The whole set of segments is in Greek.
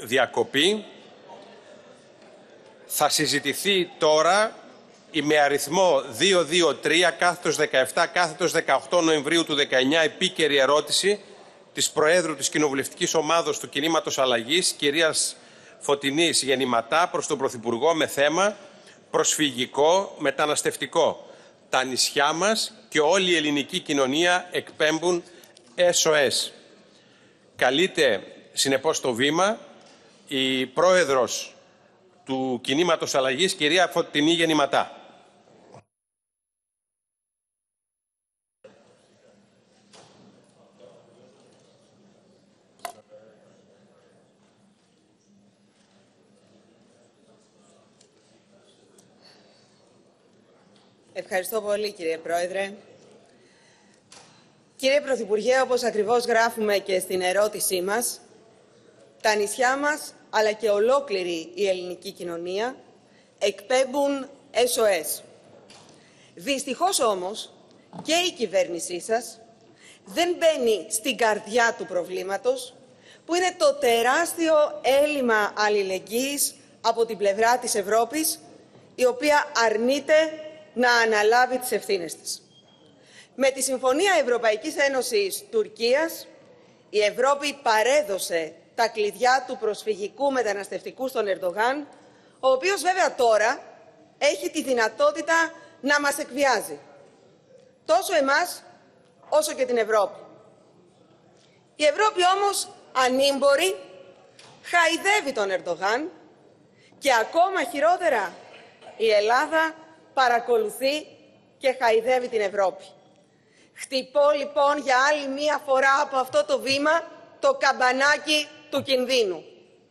διακοπή. Θα συζητηθεί τώρα η με αριθμό 223/17/18 Νοεμβρίου του 19 επίκαιρη ερώτηση της Προέδρου της Κοινοβουλευτικής Ομάδος του Κινήματος Αλλαγής, κυρίας Φωτεινής Γεννηματά, προς τον Πρωθυπουργό με θέμα προσφυγικό μεταναστευτικό. Τα νησιά μας και όλη η ελληνική κοινωνία εκπέμπουν SOS. Καλείται συνεπώς το βήμα η Πρόεδρος του Κινήματος Αλλαγής, κυρία Φωτεινή Γεννηματά. Ευχαριστώ πολύ, κύριε Πρόεδρε. Κύριε Πρωθυπουργέ, όπως ακριβώς γράφουμε και στην ερώτησή μας, τα νησιά μας, αλλά και ολόκληρη η ελληνική κοινωνία, εκπέμπουν SOS. Δυστυχώς όμως, και η κυβέρνησή σας δεν μπαίνει στην καρδιά του προβλήματος, που είναι το τεράστιο έλλειμμα αλληλεγγύης από την πλευρά της Ευρώπης, η οποία αρνείται να αναλάβει τις ευθύνες της. Με τη Συμφωνία Ευρωπαϊκής Ένωσης Τουρκίας, η Ευρώπη παρέδωσε τα κλειδιά του προσφυγικού μεταναστευτικού στον Ερντογάν, ο οποίος βέβαια τώρα έχει τη δυνατότητα να μας εκβιάζει. Τόσο εμάς, όσο και την Ευρώπη. Η Ευρώπη όμως, ανήμπορη, χαϊδεύει τον Ερντογάν και ακόμα χειρότερα η Ελλάδα παρακολουθεί και χαϊδεύει την Ευρώπη. Χτυπώ λοιπόν για άλλη μία φορά από αυτό το βήμα το καμπανάκι του κινδύνου.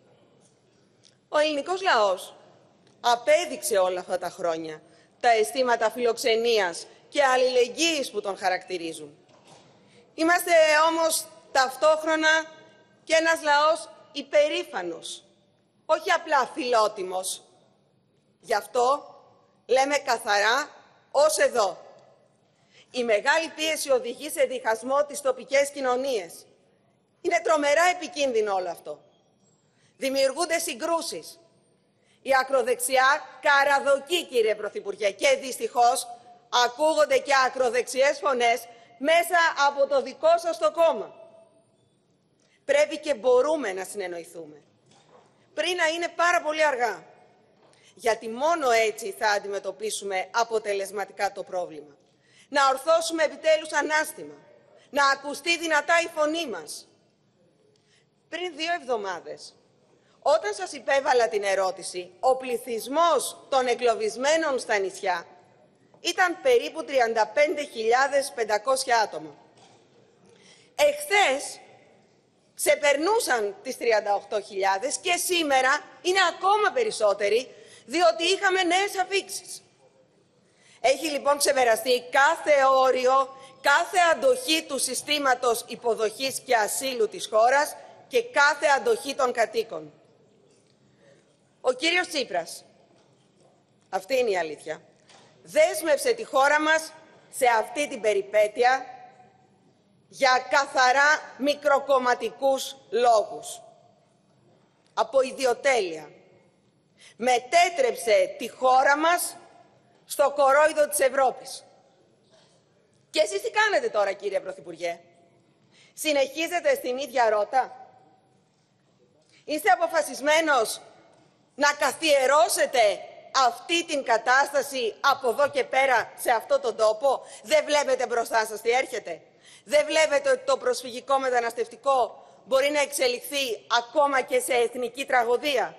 Ο ελληνικός λαός απέδειξε όλα αυτά τα χρόνια τα αισθήματα φιλοξενίας και αλληλεγγύης που τον χαρακτηρίζουν. Είμαστε όμως ταυτόχρονα και ένας λαός υπερήφανος, όχι απλά φιλότιμος. Γι' αυτό λέμε καθαρά ως εδώ. Η μεγάλη πίεση οδηγεί σε διχασμό τις τοπικές κοινωνίες. Είναι τρομερά επικίνδυνο όλο αυτό. Δημιουργούνται συγκρούσεις. Η ακροδεξιά καραδοκεί, κύριε Πρωθυπουργέ, και δυστυχώς ακούγονται και ακροδεξιές φωνές μέσα από το δικό σας το κόμμα. Πρέπει και μπορούμε να συνεννοηθούμε, πριν να είναι πάρα πολύ αργά. Γιατί μόνο έτσι θα αντιμετωπίσουμε αποτελεσματικά το πρόβλημα. Να ορθώσουμε επιτέλους ανάστημα. Να ακουστεί δυνατά η φωνή μας. Πριν 2 εβδομάδες, όταν σας υπέβαλα την ερώτηση, ο πληθυσμός των εγκλωβισμένων στα νησιά ήταν περίπου 35.500 άτομα. Εχθές ξεπερνούσαν τις 38.000 και σήμερα είναι ακόμα περισσότεροι, διότι είχαμε νέες αφίξεις. Έχει λοιπόν ξεπεραστεί κάθε όριο, κάθε αντοχή του συστήματος υποδοχής και ασύλου της χώρας και κάθε αντοχή των κατοίκων. Ο κύριος Τσίπρας, αυτή είναι η αλήθεια, δέσμευσε τη χώρα μας σε αυτή την περιπέτεια για καθαρά μικροκομματικούς λόγους. Από ιδιοτέλεια. Μετέτρεψε τη χώρα μας στο κορόιδο της Ευρώπης. Και εσείς τι κάνετε τώρα, κύριε Πρωθυπουργέ? Συνεχίζετε στην ίδια ρότα? Είστε αποφασισμένος να καθιερώσετε αυτή την κατάσταση από εδώ και πέρα σε αυτό τον τόπο? Δεν βλέπετε μπροστά σας τι έρχεται? Δεν βλέπετε ότι το προσφυγικό μεταναστευτικό μπορεί να εξελιχθεί ακόμα και σε εθνική τραγωδία?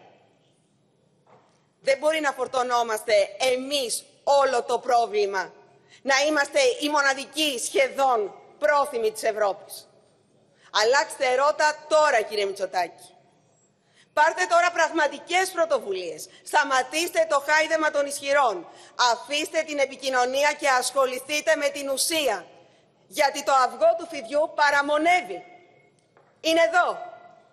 Δεν μπορεί να φορτωνόμαστε εμείς όλο το πρόβλημα, να είμαστε οι μοναδικοί σχεδόν πρόθυμοι της Ευρώπης. Αλλάξτε ρότα τώρα, κύριε Μητσοτάκη. Πάρτε τώρα πραγματικές πρωτοβουλίες. Σταματήστε το χάιδεμα των ισχυρών. Αφήστε την επικοινωνία και ασχοληθείτε με την ουσία. Γιατί το αυγό του φιδιού παραμονεύει. Είναι εδώ.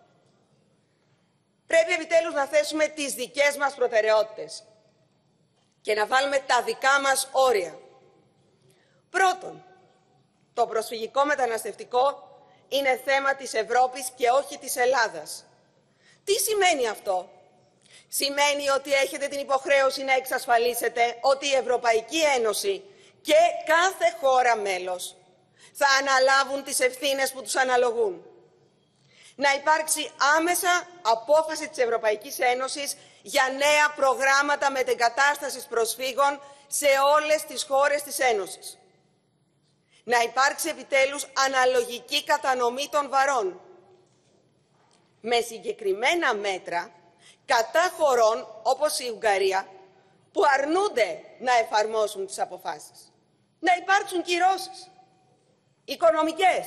Πρέπει επιτέλους να θέσουμε τις δικές μας προτεραιότητες και να βάλουμε τα δικά μας όρια. Πρώτον, το προσφυγικό μεταναστευτικό είναι θέμα της Ευρώπης και όχι της Ελλάδας. Τι σημαίνει αυτό? Σημαίνει ότι έχετε την υποχρέωση να εξασφαλίσετε ότι η Ευρωπαϊκή Ένωση και κάθε χώρα μέλος θα αναλάβουν τις ευθύνες που τους αναλογούν. Να υπάρξει άμεσα απόφαση της Ευρωπαϊκής Ένωσης για νέα προγράμματα μετεγκατάστασης προσφύγων σε όλες τις χώρες της Ένωσης. Να υπάρξει επιτέλους αναλογική κατανομή των βαρών, με συγκεκριμένα μέτρα κατά χωρών όπως η Ουγγαρία, που αρνούνται να εφαρμόσουν τις αποφάσεις. Να υπάρξουν κυρώσεις οικονομικές.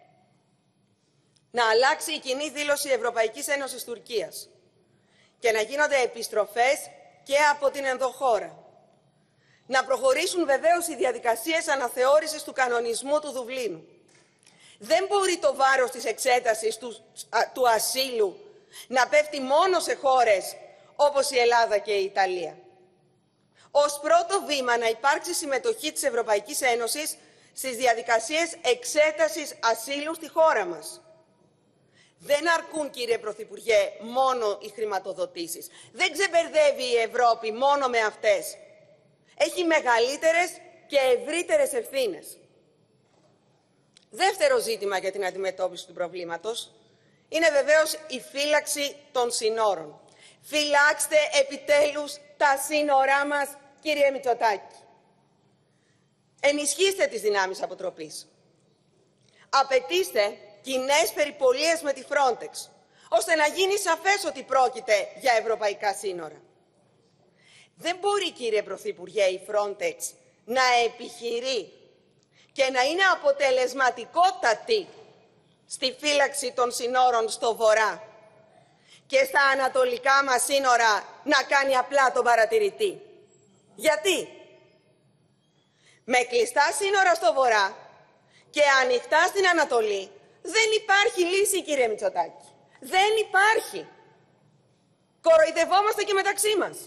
Να αλλάξει η κοινή δήλωση Ευρωπαϊκής Ένωσης Τουρκίας και να γίνονται επιστροφές και από την ενδοχώρα. Να προχωρήσουν βεβαίως οι διαδικασίες αναθεώρησης του κανονισμού του Δουβλίνου. Δεν μπορεί το βάρος της εξέτασης του ασύλου να πέφτει μόνο σε χώρες όπως η Ελλάδα και η Ιταλία. Ως πρώτο βήμα να υπάρξει συμμετοχή της Ευρωπαϊκής Ένωσης στις διαδικασίες εξέτασης ασύλου στη χώρα μας. Δεν αρκούν, κύριε Πρωθυπουργέ, μόνο οι χρηματοδοτήσεις. Δεν ξεμπερδεύει η Ευρώπη μόνο με αυτές. Έχει μεγαλύτερες και ευρύτερες ευθύνες. Δεύτερο ζήτημα για την αντιμετώπιση του προβλήματος είναι βεβαίως η φύλαξη των συνόρων. Φυλάξτε επιτέλους τα σύνορά μας, κύριε Μητσοτάκη. Ενισχύστε τις δυνάμεις αποτροπής. Απαιτήστε κοινές περιπολίες με τη Frontex, ώστε να γίνει σαφές ότι πρόκειται για ευρωπαϊκά σύνορα. Δεν μπορεί, κύριε Πρωθυπουργέ, η Frontex να επιχειρεί και να είναι αποτελεσματικότατη στη φύλαξη των συνόρων στο βορρά και στα ανατολικά μας σύνορα να κάνει απλά τον παρατηρητή. Γιατί? Με κλειστά σύνορα στο βορρά και ανοιχτά στην Ανατολή δεν υπάρχει λύση, κύριε Μητσοτάκη. Δεν υπάρχει. Κοροϊδευόμαστε και μεταξύ μας.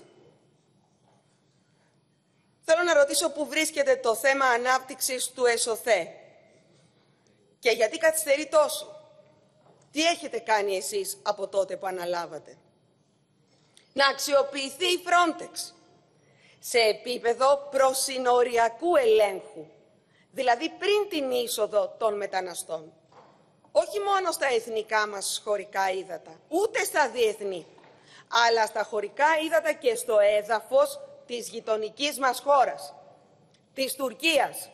Θέλω να ρωτήσω πού βρίσκεται το θέμα ανάπτυξης του ΕΣΟΘΕ και γιατί καθυστερεί τόσο. Τι έχετε κάνει εσείς από τότε που αναλάβατε? Να αξιοποιηθεί η Frontex σε επίπεδο προσυνοριακού ελέγχου, δηλαδή πριν την είσοδο των μεταναστών. Όχι μόνο στα εθνικά μας χωρικά ύδατα, ούτε στα διεθνή, αλλά στα χωρικά ύδατα και στο έδαφος της γειτονικής μας χώρας, της Τουρκίας.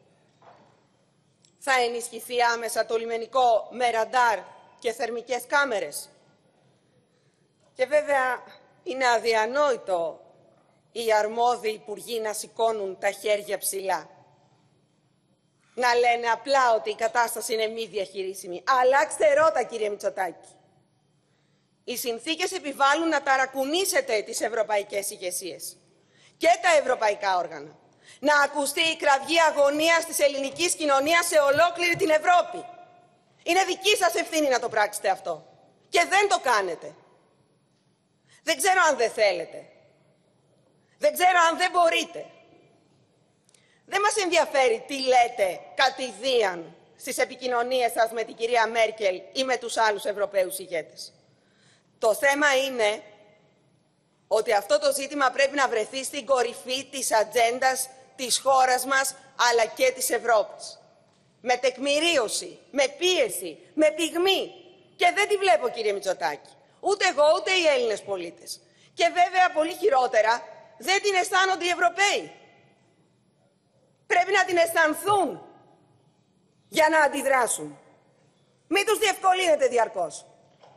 Θα ενισχυθεί άμεσα το λιμενικό με ραντάρ και θερμικές κάμερες. Και βέβαια είναι αδιανόητο οι αρμόδιοι υπουργοί να σηκώνουν τα χέρια ψηλά. Να λένε απλά ότι η κατάσταση είναι μη διαχειρίσιμη. Αλλάξτε ρότα, κύριε Μητσοτάκη. Οι συνθήκες επιβάλλουν να ταρακουνήσετε τις ευρωπαϊκές ηγεσίες και τα ευρωπαϊκά όργανα. Να ακουστεί η κραυγή αγωνίας της ελληνικής κοινωνίας σε ολόκληρη την Ευρώπη. Είναι δική σας ευθύνη να το πράξετε αυτό. Και δεν το κάνετε. Δεν ξέρω αν δεν θέλετε. Δεν ξέρω αν δεν μπορείτε. Δεν μας ενδιαφέρει τι λέτε κατηδίαν στις επικοινωνίες σας με την κυρία Μέρκελ ή με τους άλλους Ευρωπαίους ηγέτες. Το θέμα είναι ότι αυτό το ζήτημα πρέπει να βρεθεί στην κορυφή της ατζέντας της χώρας μας, αλλά και της Ευρώπης. Με τεκμηρίωση, με πίεση, με πυγμή. Και δεν τη βλέπω, κύριε Μητσοτάκη. Ούτε εγώ, ούτε οι Έλληνες πολίτες. Και βέβαια, πολύ χειρότερα, δεν την αισθάνονται οι Ευρωπαίοι. Πρέπει να την αισθανθούν για να αντιδράσουν. Μην τους διευκολύνετε διαρκώς.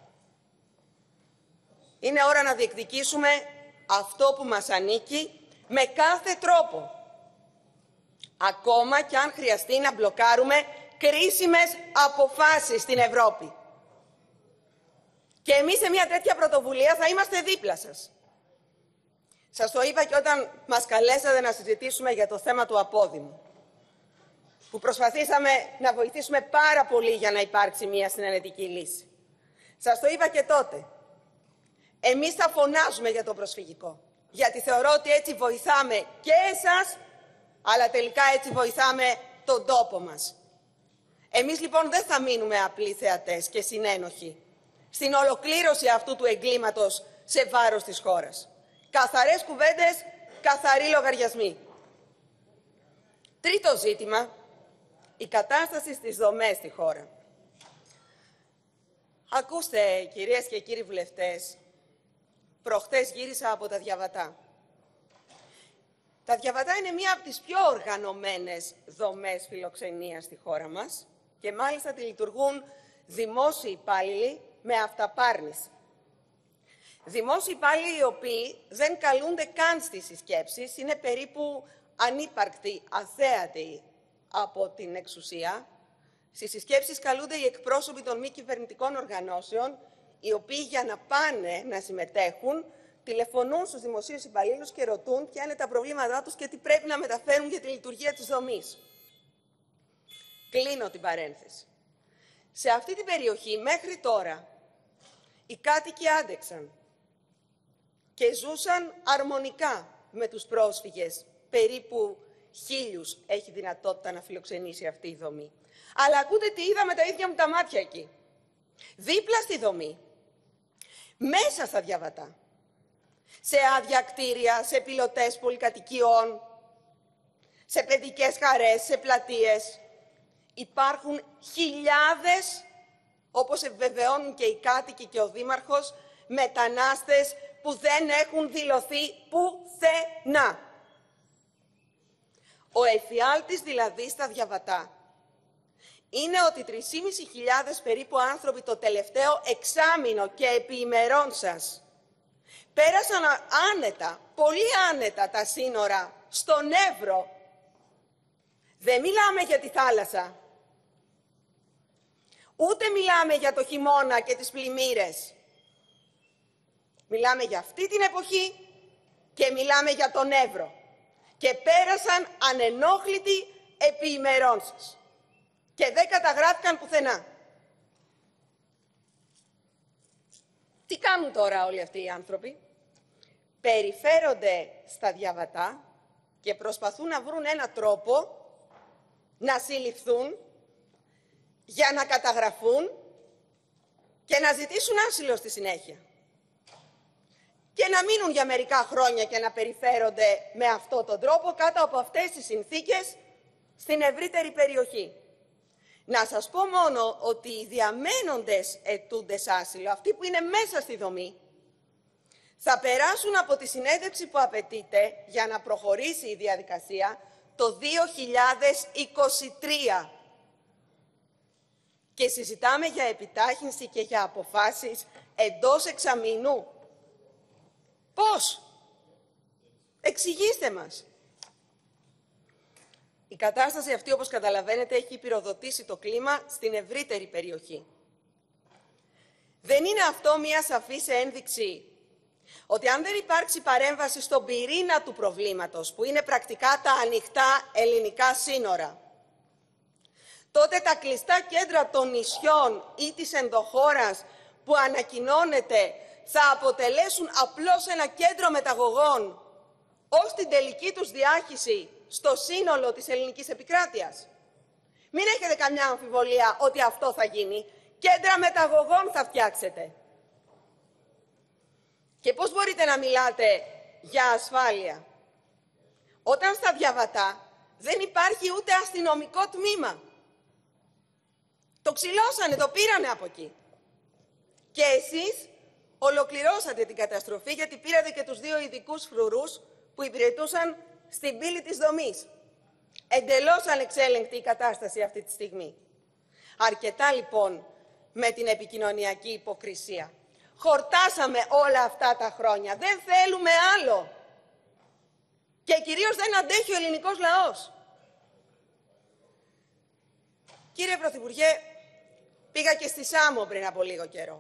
Είναι ώρα να διεκδικήσουμε αυτό που μας ανήκει με κάθε τρόπο. Ακόμα και αν χρειαστεί να μπλοκάρουμε κρίσιμες αποφάσεις στην Ευρώπη. Και εμείς σε μια τέτοια πρωτοβουλία θα είμαστε δίπλα σας. Σας το είπα και όταν μας καλέσατε να συζητήσουμε για το θέμα του απόδημου, που προσπαθήσαμε να βοηθήσουμε πάρα πολύ για να υπάρξει μια συνενετική λύση. Σας το είπα και τότε. Εμείς θα φωνάζουμε για το προσφυγικό, γιατί θεωρώ ότι έτσι βοηθάμε και εσάς, αλλά τελικά έτσι βοηθάμε τον τόπο μας. Εμείς λοιπόν δεν θα μείνουμε απλοί θεατές και συνένοχοι. στην ολοκλήρωση αυτού του εγκλήματος σε βάρος της χώρας. Καθαρές κουβέντες, καθαροί λογαριασμοί. Τρίτο ζήτημα, η κατάσταση στις δομές στη χώρα. Ακούστε, κυρίες και κύριοι βουλευτές, προχτές γύρισα από τα Διαβατά. Τα Διαβατά είναι μία από τις πιο οργανωμένες δομές φιλοξενίας στη χώρα μας και μάλιστα τη λειτουργούν δημόσιοι υπάλληλοι με αυταπάρνηση. Δημόσιοι υπάλληλοι οι οποίοι δεν καλούνται καν στις συσκέψεις, είναι περίπου ανύπαρκτοι, αθέατοι από την εξουσία. Στις συσκέψεις καλούνται οι εκπρόσωποι των μη κυβερνητικών οργανώσεων, οι οποίοι για να πάνε να συμμετέχουν, τηλεφωνούν στους δημοσίους υπαλλήλους και ρωτούν ποια είναι τα προβλήματά τους και τι πρέπει να μεταφέρουν για τη λειτουργία της δομής. Κλείνω την παρένθεση. Σε αυτή την περιοχή, μέχρι τώρα, οι κάτοικοι άντεξαν και ζούσαν αρμονικά με τους πρόσφυγες. Περίπου 1.000 έχει δυνατότητα να φιλοξενήσει αυτή η δομή. Αλλά ακούτε τι είδα με τα ίδια μου τα μάτια εκεί. Δίπλα στη δομή, μέσα στα Διαβατά, σε άδεια κτίρια, σε πιλωτές πολυκατοικιών, σε παιδικές χαρές, σε πλατείες, υπάρχουν χιλιάδες, όπως επιβεβαιώνουν και οι κάτοικοι και ο Δήμαρχος, μετανάστες που δεν έχουν δηλωθεί πουθενά. Ο εφιάλτης δηλαδή στα Διαβατά είναι ότι 3.500 περίπου άνθρωποι το τελευταίο εξάμηνο και επί ημερών σας πέρασαν άνετα, πολύ άνετα τα σύνορα στον Εύρο. Δεν μιλάμε για τη θάλασσα. Ούτε μιλάμε για το χειμώνα και τις πλημμύρες. Μιλάμε για αυτή την εποχή και μιλάμε για τον Εύρο. Και πέρασαν ανενόχλητοι επί ημερών σας. Και δεν καταγράφηκαν πουθενά. Τι κάνουν τώρα όλοι αυτοί οι άνθρωποι? Περιφέρονται στα Διαβατά και προσπαθούν να βρουν έναν τρόπο να συλληφθούν για να καταγραφούν και να ζητήσουν άσυλο στη συνέχεια. Και να μείνουν για μερικά χρόνια και να περιφέρονται με αυτόν τον τρόπο κάτω από αυτές τις συνθήκες στην ευρύτερη περιοχή. Να σας πω μόνο ότι οι διαμένοντες ετούντες άσυλο, αυτοί που είναι μέσα στη δομή, θα περάσουν από τη συνέντευξη που απαιτείται για να προχωρήσει η διαδικασία το 2023. Και συζητάμε για επιτάχυνση και για αποφάσεις εντός εξαμηνού. Πώς? Εξηγήστε μας. Η κατάσταση αυτή, όπως καταλαβαίνετε, έχει πυροδοτήσει το κλίμα στην ευρύτερη περιοχή. Δεν είναι αυτό μία σαφής ένδειξη ότι αν δεν υπάρξει παρέμβαση στον πυρήνα του προβλήματος, που είναι πρακτικά τα ανοιχτά ελληνικά σύνορα, τότε τα κλειστά κέντρα των νησιών ή της ενδοχώρας που ανακοινώνεται θα αποτελέσουν απλώς ένα κέντρο μεταγωγών ως την τελική τους διάχυση στο σύνολο της ελληνικής επικράτειας. Μην έχετε καμιά αμφιβολία ότι αυτό θα γίνει. Κέντρα μεταγωγών θα φτιάξετε. Και πώς μπορείτε να μιλάτε για ασφάλεια όταν στα Διαβατά δεν υπάρχει ούτε αστυνομικό τμήμα? Το ξυλώσανε, το πήρανε από εκεί. Και εσείς ολοκληρώσατε την καταστροφή γιατί πήρατε και τους 2 ειδικούς φρουρούς που υπηρετούσαν στην πύλη της δομής. Εντελώς ανεξέλεγκτη η κατάσταση αυτή τη στιγμή. Αρκετά λοιπόν με την επικοινωνιακή υποκρισία. Χορτάσαμε όλα αυτά τα χρόνια. Δεν θέλουμε άλλο. Και κυρίως δεν αντέχει ο ελληνικός λαός. Κύριε Πρωθυπουργέ, πήγα και στη Σάμο πριν από λίγο καιρό.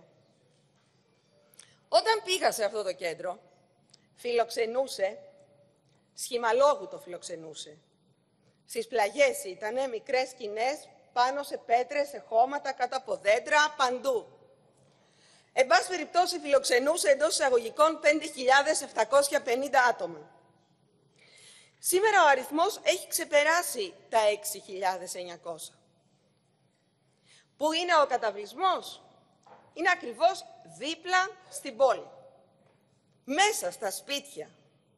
Όταν πήγα σε αυτό το κέντρο, φιλοξενούσε, σχημαλόγου το φιλοξενούσε. Στις πλαγιές ήτανε μικρές σκηνές πάνω σε πέτρες, σε χώματα, κάτω από δέντρα, παντού. Εν πάση περιπτώσει φιλοξενούσε εντός εισαγωγικών 5.750 άτομα. Σήμερα ο αριθμός έχει ξεπεράσει τα 6.900. Πού είναι ο καταβλισμός? είναι ακριβώς δίπλα στην πόλη, μέσα στα σπίτια.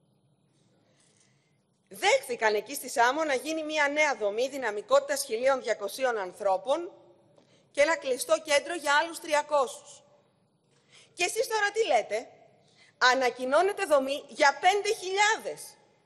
Δέχθηκαν εκεί στη Σάμο να γίνει μια νέα δομή δυναμικότητας 1.200 ανθρώπων και ένα κλειστό κέντρο για άλλους 300. Και εσείς τώρα τι λέτε? Ανακοινώνετε δομή για 5.000.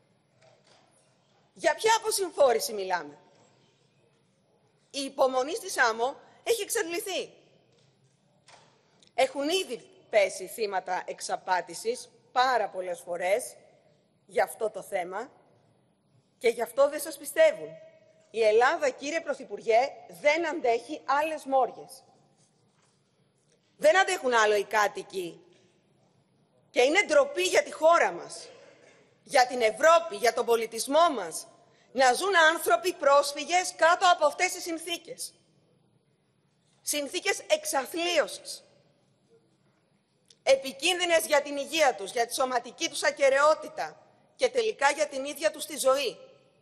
Για ποια αποσυμφόρηση μιλάμε? Η υπομονή στη Σάμο έχει εξαντληθεί. Έχουν ήδη πέσει θύματα εξαπάτησης πάρα πολλές φορές για αυτό το θέμα και γι' αυτό δεν σας πιστεύουν. Η Ελλάδα, κύριε Πρωθυπουργέ, δεν αντέχει άλλες μόριες. Δεν αντέχουν άλλο οι κάτοικοι. Και είναι ντροπή για τη χώρα μας, για την Ευρώπη, για τον πολιτισμό μας, να ζουν άνθρωποι πρόσφυγες κάτω από αυτές τις συνθήκες. Συνθήκες εξαθλίωσης. Επικίνδυνες για την υγεία τους, για τη σωματική τους ακεραιότητα και τελικά για την ίδια τους τη ζωή.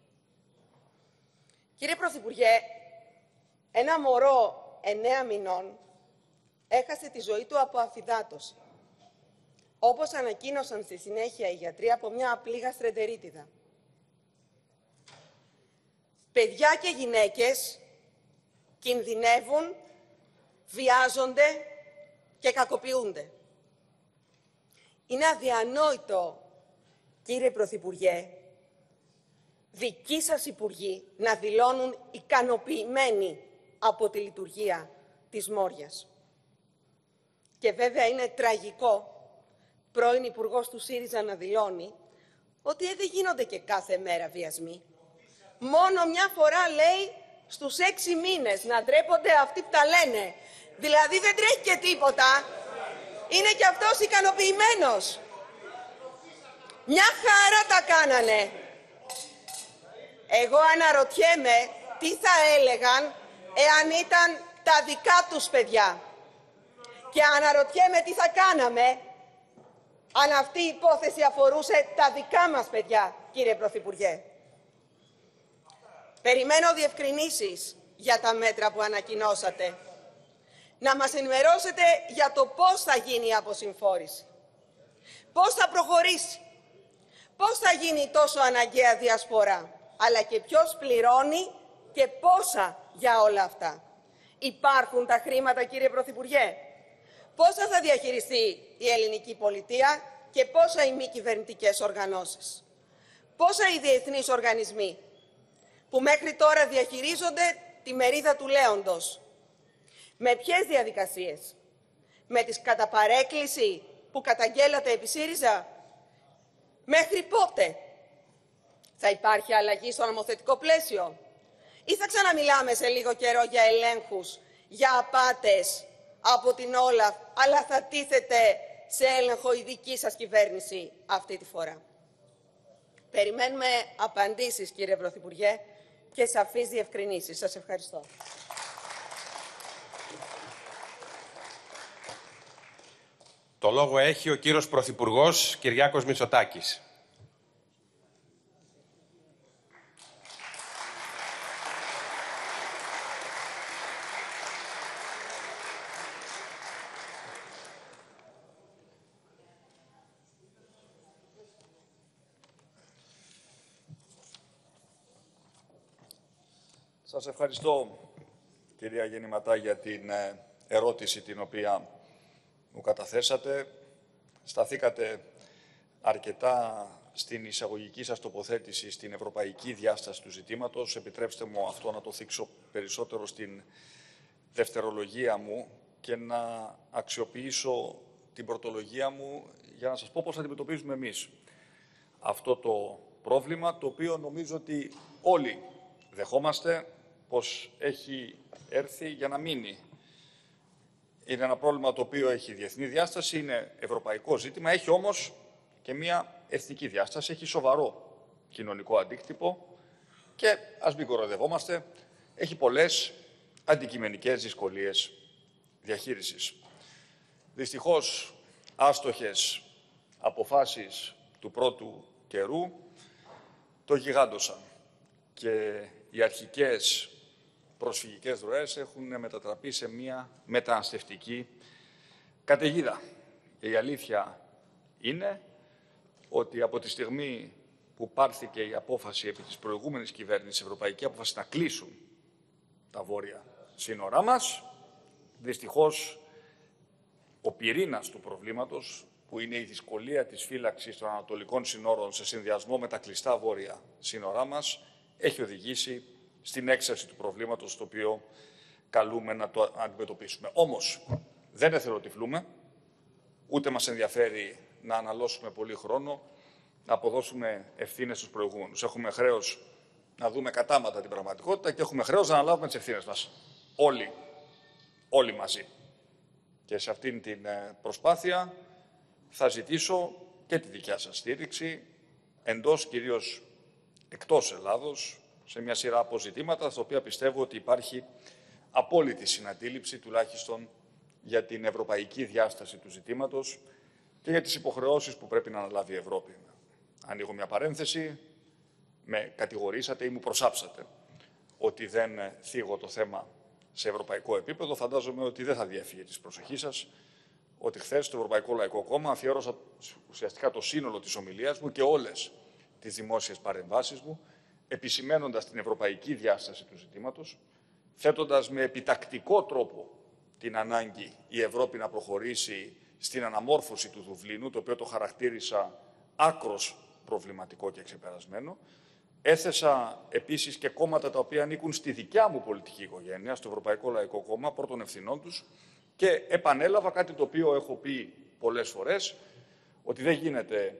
Κύριε Πρωθυπουργέ, ένα μωρό 9 μηνών έχασε τη ζωή του από αφυδάτωση. Όπως ανακοίνωσαν στη συνέχεια οι γιατροί, από μια απλή γαστρεντερίτιδα. Παιδιά και γυναίκες κινδυνεύουν, βιάζονται και κακοποιούνται. Είναι αδιανόητο, κύριε Πρωθυπουργέ, δικοί σας υπουργοί να δηλώνουν ικανοποιημένοι από τη λειτουργία της Μόριας. Και βέβαια είναι τραγικό πρώην Υπουργός του ΣΥΡΙΖΑ να δηλώνει ότι δεν γίνονται και κάθε μέρα βιασμοί. Μόνο μια φορά, λέει, στους 6 μήνες. Να ντρέπονται αυτοί που τα λένε. Δηλαδή δεν τρέχει και τίποτα. Είναι και αυτός ικανοποιημένος. Μια χαρά τα κάνανε. Εγώ αναρωτιέμαι τι θα έλεγαν εάν ήταν τα δικά τους παιδιά. Και αναρωτιέμαι τι θα κάναμε αν αυτή η υπόθεση αφορούσε τα δικά μας παιδιά, κύριε Πρωθυπουργέ. Περιμένω διευκρινήσεις για τα μέτρα που ανακοινώσατε. Να μας ενημερώσετε για το πώς θα γίνει η αποσυμφόρηση. Πώς θα προχωρήσει. Πώς θα γίνει τόσο αναγκαία διασπορά. Αλλά και ποιος πληρώνει και πόσα για όλα αυτά. Υπάρχουν τα χρήματα, κύριε Πρωθυπουργέ? Πόσα θα διαχειριστεί η ελληνική πολιτεία και πόσα οι μη κυβερνητικές οργανώσεις? Πόσα οι διεθνείς οργανισμοί που μέχρι τώρα διαχειρίζονται τη μερίδα του λέοντος? Με ποιες διαδικασίες? Με τις κατά παρέκκληση που καταγγέλλατε επί ΣΥΡΙΖΑ? Μέχρι πότε? Θα υπάρχει αλλαγή στο νομοθετικό πλαίσιο? Ή θα ξαναμιλάμε σε λίγο καιρό για ελέγχους, για απάτες από την Όλαφ, αλλά θα τίθεται σε έλεγχο η δική σας κυβέρνηση αυτή τη φορά? Περιμένουμε απαντήσεις, κύριε Πρωθυπουργέ, και σαφείς διευκρινήσεις. Σας ευχαριστώ. Το λόγο έχει ο κύριος Πρωθυπουργός Κυριάκος Μητσοτάκης. Σας ευχαριστώ, κυρία Γεννηματά, για την ερώτηση την οποία μου καταθέσατε. Σταθήκατε αρκετά στην εισαγωγική σας τοποθέτηση στην ευρωπαϊκή διάσταση του ζητήματος. Επιτρέψτε μου αυτό να το θίξω περισσότερο στην δευτερολογία μου και να αξιοποιήσω την πρωτολογία μου για να σας πω πώς αντιμετωπίζουμε εμείς αυτό το πρόβλημα, το οποίο νομίζω ότι όλοι δεχόμαστε πως έχει έρθει για να μείνει. Είναι ένα πρόβλημα το οποίο έχει διεθνή διάσταση, είναι ευρωπαϊκό ζήτημα, έχει όμως και μια εθνική διάσταση, έχει σοβαρό κοινωνικό αντίκτυπο και, ας μην κοροϊδευόμαστε, έχει πολλές αντικειμενικές δυσκολίες διαχείρισης. Δυστυχώς, άστοχες αποφάσεις του πρώτου καιρού το γιγάντωσαν και οι αρχικές προσφυγικές ροές έχουν μετατραπεί σε μια μεταναστευτική καταιγίδα. Και η αλήθεια είναι ότι από τη στιγμή που πάρθηκε η απόφαση επί της προηγούμενης κυβέρνησης, η ευρωπαϊκή απόφαση να κλείσουν τα βόρεια σύνορά μας, δυστυχώς ο πυρήνας του προβλήματος, που είναι η δυσκολία της φύλαξης των ανατολικών σύνορων σε συνδυασμό με τα κλειστά βόρεια σύνορά μας, έχει οδηγήσει στην έξαρση του προβλήματος, το οποίο καλούμε να το αντιμετωπίσουμε. Όμως, δεν εθελοτυφλούμε, ούτε μας ενδιαφέρει να αναλώσουμε πολύ χρόνο, να αποδώσουμε ευθύνες στους προηγούμενους. Έχουμε χρέος να δούμε κατάματα την πραγματικότητα και έχουμε χρέος να αναλάβουμε τις ευθύνες μας. Όλοι μαζί. Και σε αυτήν την προσπάθεια θα ζητήσω και τη δικιά σας στήριξη, εντός κυρίως εκτός Ελλάδος, σε μια σειρά από ζητήματα, στα οποία πιστεύω ότι υπάρχει απόλυτη συναντήληψη, τουλάχιστον για την ευρωπαϊκή διάσταση του ζητήματος και για τις υποχρεώσεις που πρέπει να αναλάβει η Ευρώπη. Ανοίγω μια παρένθεση, με κατηγορήσατε ή μου προσάψατε ότι δεν θίγω το θέμα σε ευρωπαϊκό επίπεδο. Φαντάζομαι ότι δεν θα διέφυγε της προσοχής σας ότι χθες το Ευρωπαϊκό Λαϊκό Κόμμα αφιέρωσα ουσιαστικά το σύνολο της ομιλίας μου και όλες τις δημόσιες παρεμβάσεις μου, επισημαίνοντας την ευρωπαϊκή διάσταση του ζητήματος, θέτοντας με επιτακτικό τρόπο την ανάγκη η Ευρώπη να προχωρήσει στην αναμόρφωση του Δουβλίνου, το οποίο το χαρακτήρισα άκρος προβληματικό και ξεπερασμένο. Έθεσα επίσης και κόμματα τα οποία ανήκουν στη δικιά μου πολιτική οικογένεια, στο Ευρωπαϊκό Λαϊκό Κόμμα, πρώτων ευθυνών τους, και επανέλαβα κάτι το οποίο έχω πει πολλές φορές, ότι δεν γίνεται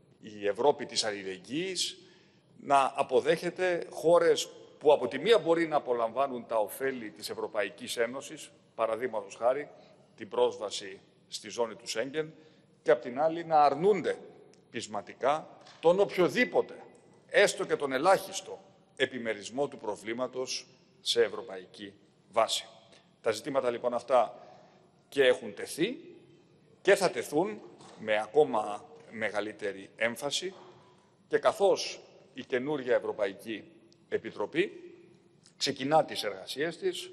η Ευρώπη της αλληλεγγύης να αποδέχεται χώρες που από τη μία μπορεί να απολαμβάνουν τα ωφέλη της Ευρωπαϊκής Ένωσης, παραδείγματος χάρη την πρόσβαση στη ζώνη του Σέγγεν, και από την άλλη να αρνούνται πεισματικά τον οποιοδήποτε, έστω και τον ελάχιστο, επιμερισμό του προβλήματος σε ευρωπαϊκή βάση. Τα ζητήματα λοιπόν αυτά και έχουν τεθεί και θα τεθούν με ακόμα μεγαλύτερη έμφαση, και καθώς η καινούργια Ευρωπαϊκή Επιτροπή ξεκινά τις εργασίες της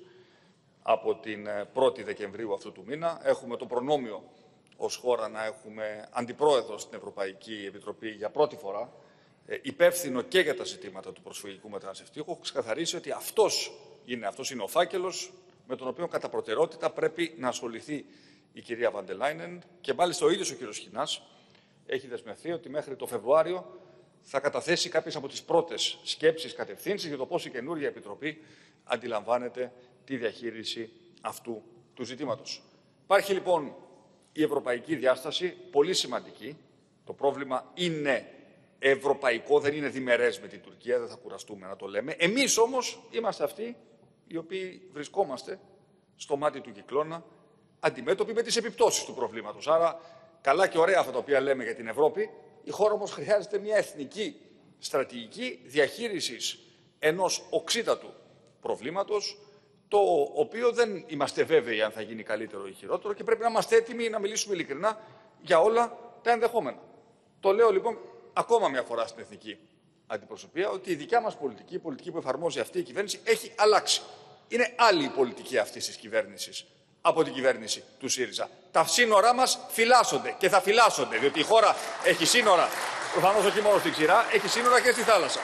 από την 1η Δεκεμβρίου αυτού του μήνα, έχουμε το προνόμιο ως χώρα να έχουμε αντιπρόεδρο στην Ευρωπαϊκή Επιτροπή για πρώτη φορά, υπεύθυνο και για τα ζητήματα του προσφυγικού μεταναστευτικού. Έχω ξεκαθαρίσει ότι αυτός είναι ο φάκελος με τον οποίο κατά προτεραιότητα πρέπει να ασχοληθεί η κυρία Βαν Λάινεν, και μάλιστα ο ίδιος ο κύριος Σχοινάς έχει δεσμευθεί ότι μέχρι το Φεβρουάριο θα καταθέσει κάποιες από τις πρώτες σκέψεις, κατευθύνσεις για το πώς η καινούργια Επιτροπή αντιλαμβάνεται τη διαχείριση αυτού του ζητήματος. Υπάρχει λοιπόν η ευρωπαϊκή διάσταση, πολύ σημαντική. Το πρόβλημα είναι ευρωπαϊκό, δεν είναι διμερές με την Τουρκία, δεν θα κουραστούμε να το λέμε. Εμείς όμως είμαστε αυτοί οι οποίοι βρισκόμαστε στο μάτι του κυκλώνα, αντιμέτωποι με τις επιπτώσεις του προβλήματος. Άρα, καλά και ωραία αυτά τα οποία λέμε για την Ευρώπη, η χώρα όμως χρειάζεται μια εθνική στρατηγική διαχείρισης ενός οξύτατου προβλήματος, το οποίο δεν είμαστε βέβαιοι αν θα γίνει καλύτερο ή χειρότερο, και πρέπει να είμαστε έτοιμοι να μιλήσουμε ειλικρινά για όλα τα ενδεχόμενα. Το λέω λοιπόν ακόμα μια φορά στην εθνική αντιπροσωπεία, ότι η δικιά μας πολιτική, η πολιτική που εφαρμόζει αυτή η κυβέρνηση, έχει αλλάξει. Είναι άλλη η πολιτική αυτής της κυβέρνησης από την κυβέρνηση του ΣΥΡΙΖΑ. Τα σύνορά μας φυλάσσονται και θα φυλάσσονται, διότι η χώρα έχει σύνορα, προφανώς όχι μόνο στην ξηρά, έχει σύνορα και στη θάλασσα.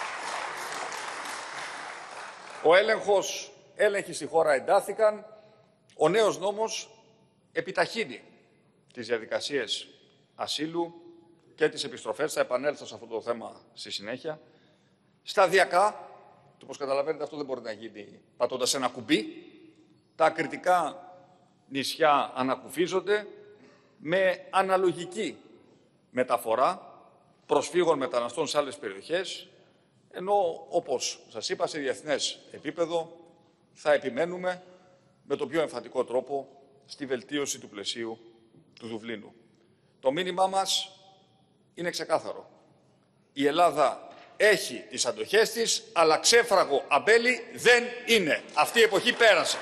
Έλεγχοι στη χώρα εντάθηκαν. Ο νέος νόμος επιταχύνει τις διαδικασίες ασύλου και τις επιστροφές. Θα επανέλθω σε αυτό το θέμα στη συνέχεια. Σταδιακά, όπως καταλαβαίνετε, αυτό δεν μπορεί να γίνει πατώντας ένα κουμπί. Τα ακριτικά νησιά ανακουφίζονται με αναλογική μεταφορά προσφύγων μεταναστών σε άλλες περιοχές, ενώ, όπως σας είπα, σε διεθνές επίπεδο θα επιμένουμε με τον πιο εμφαντικό τρόπο στη βελτίωση του πλαισίου του Δουβλίνου. Το μήνυμά μας είναι ξεκάθαρο. Η Ελλάδα έχει τις αντοχές της, αλλά ξέφραγο αμπέλι δεν είναι. Αυτή η εποχή πέρασε.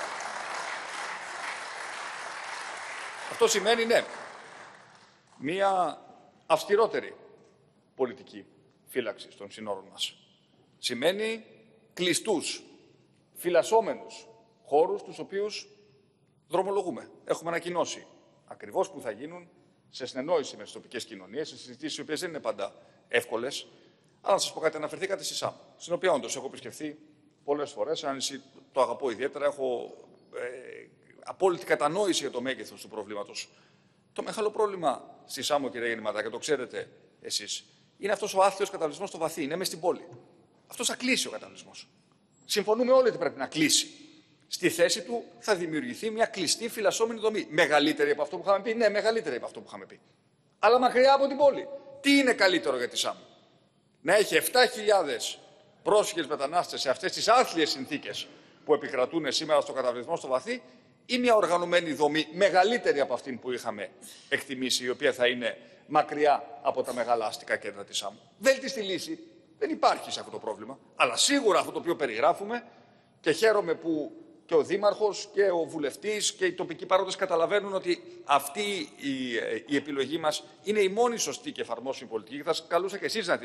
Αυτό σημαίνει, ναι, μία αυστηρότερη πολιτική φύλαξη των συνόρων μας. Σημαίνει κλειστούς, φυλασσόμενους χώρους, τους οποίους δρομολογούμε. Έχουμε ανακοινώσει ακριβώς που θα γίνουν σε συνεννόηση με τις τοπικές κοινωνίες, σε συζητήσεις οι οποίες δεν είναι πάντα εύκολες. Αλλά να σας πω κάτι, αναφερθήκατε στη ΣΑΜ, στην οποία όντως έχω επισκεφθεί πολλές φορές. Αν το αγαπώ ιδιαίτερα, έχω απόλυτη κατανόηση για το μέγεθος του προβλήματος. Το μεγάλο πρόβλημα στη ΣΑΜΟ, κύριε Γεννηματά, και το ξέρετε εσείς, είναι αυτός ο άθλιος καταβλισμός στο βαθύ. Είναι μες στην πόλη. Αυτός θα κλείσει ο καταβλισμός. Συμφωνούμε όλοι ότι πρέπει να κλείσει. Στη θέση του θα δημιουργηθεί μια κλειστή φυλασσόμενη δομή. Μεγαλύτερη από αυτό που είχαμε πει. Ναι, μεγαλύτερη από αυτό που είχαμε πει. Αλλά μακριά από την πόλη. Τι είναι καλύτερο για τη ΣΑΜ? Να έχει 7.000 πρόσφυγες μετανάστες σε αυτές τις άθλιες συνθήκες που επικρατούν σήμερα στο καταβλισμό στο βαθύ, ή μια οργανωμένη δομή μεγαλύτερη από αυτήν που είχαμε εκτιμήσει, η οποία θα είναι μακριά από τα μεγάλα αστικά κέντρα της ΣΑΜ? Βέλτιστη λύση δεν υπάρχει σε αυτό το πρόβλημα. Αλλά σίγουρα αυτό το οποίο περιγράφουμε, και χαίρομαι που και ο Δήμαρχος και ο Βουλευτής και οι τοπικοί παρόντες καταλαβαίνουν ότι αυτή η επιλογή μας είναι η μόνη σωστή και εφαρμόσιμη πολιτική. Θα σας καλούσα και εσείς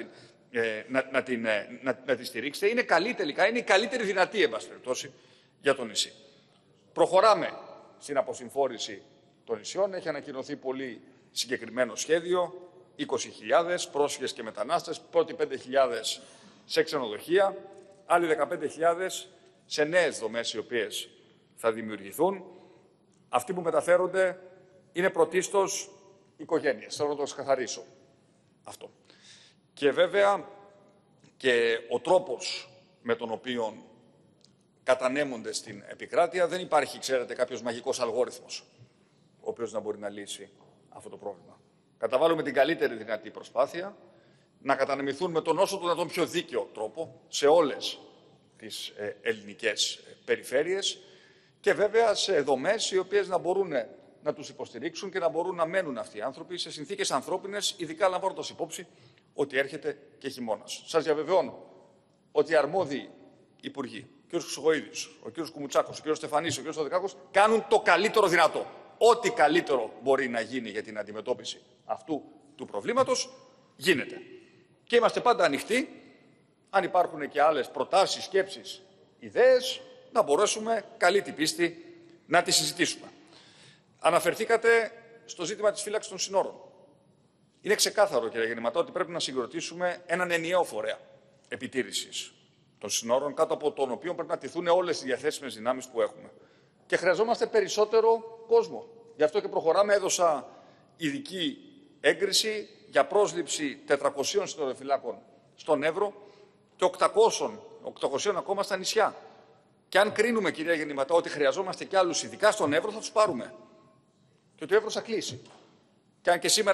να τη στηρίξετε. Είναι καλή τελικά, είναι η καλύτερη δυνατή, εν πάση περιπτώσει, για το νησί. Προχωράμε στην αποσυμφόρηση των νησιών. Έχει ανακοινωθεί πολύ συγκεκριμένο σχέδιο. 20.000 πρόσφυγες και μετανάστες, πρώτοι 5.000 σε ξενοδοχεία, άλλοι 15.000 σε νέες δομές οι οποίες θα δημιουργηθούν. Αυτοί που μεταφέρονται είναι πρωτίστως οικογένειες. Θέλω να το ξεκαθαρίσω αυτό. Και βέβαια και ο τρόπος με τον οποίο κατανέμονται στην επικράτεια, δεν υπάρχει, ξέρετε, κάποιος μαγικός αλγόριθμος ο οποίος να μπορεί να λύσει αυτό το πρόβλημα. Καταβάλουμε την καλύτερη δυνατή προσπάθεια να κατανεμηθούν με τον όσο το δυνατόν πιο δίκαιο τρόπο σε όλες τις ελληνικές περιφέρειες και βέβαια σε δομές οι οποίες να μπορούν να τους υποστηρίξουν και να μπορούν να μένουν αυτοί οι άνθρωποι σε συνθήκες ανθρώπινες, ειδικά λαμβάνοντας υπόψη ότι έρχεται και χειμώνας. Σας διαβεβαιώνω ότι οι αρμόδιοι υπουργοί, ο κ. Χρυσοχοΐδης, ο κ. Κουμουτσάκος, ο κ. Στεφανής, ο κ. Στοδεκάκος, κάνουν το καλύτερο δυνατό. Ό,τι καλύτερο μπορεί να γίνει για την αντιμετώπιση αυτού του προβλήματος γίνεται. Και είμαστε πάντα ανοιχτοί, αν υπάρχουν και άλλες προτάσεις, σκέψεις, ιδέες, να μπορέσουμε καλή την πίστη να τις συζητήσουμε. Αναφερθήκατε στο ζήτημα της φύλαξης των συνόρων. Είναι ξεκάθαρο, κύριε Γεννηματά, ότι πρέπει να συγκροτήσουμε έναν ενιαίο φορέα επιτήρησης των συνόρων, κάτω από τον οποίο πρέπει να τηθούν όλες οι διαθέσιμες δυνάμεις που έχουμε. Και χρειαζόμαστε περισσότερο κόσμο. Γι' αυτό και προχωράμε. Έδωσα ειδική έγκριση για πρόσληψη 400 συνοριοφυλάκων στον Εύρο και 800 ακόμα στα νησιά. Και αν κρίνουμε, κυρία Γεννηματά, ότι χρειαζόμαστε κι άλλους ειδικά στον Εύρο, θα τους πάρουμε. Και ότι ο Εύρος θα κλείσει. Και αν και σήμερα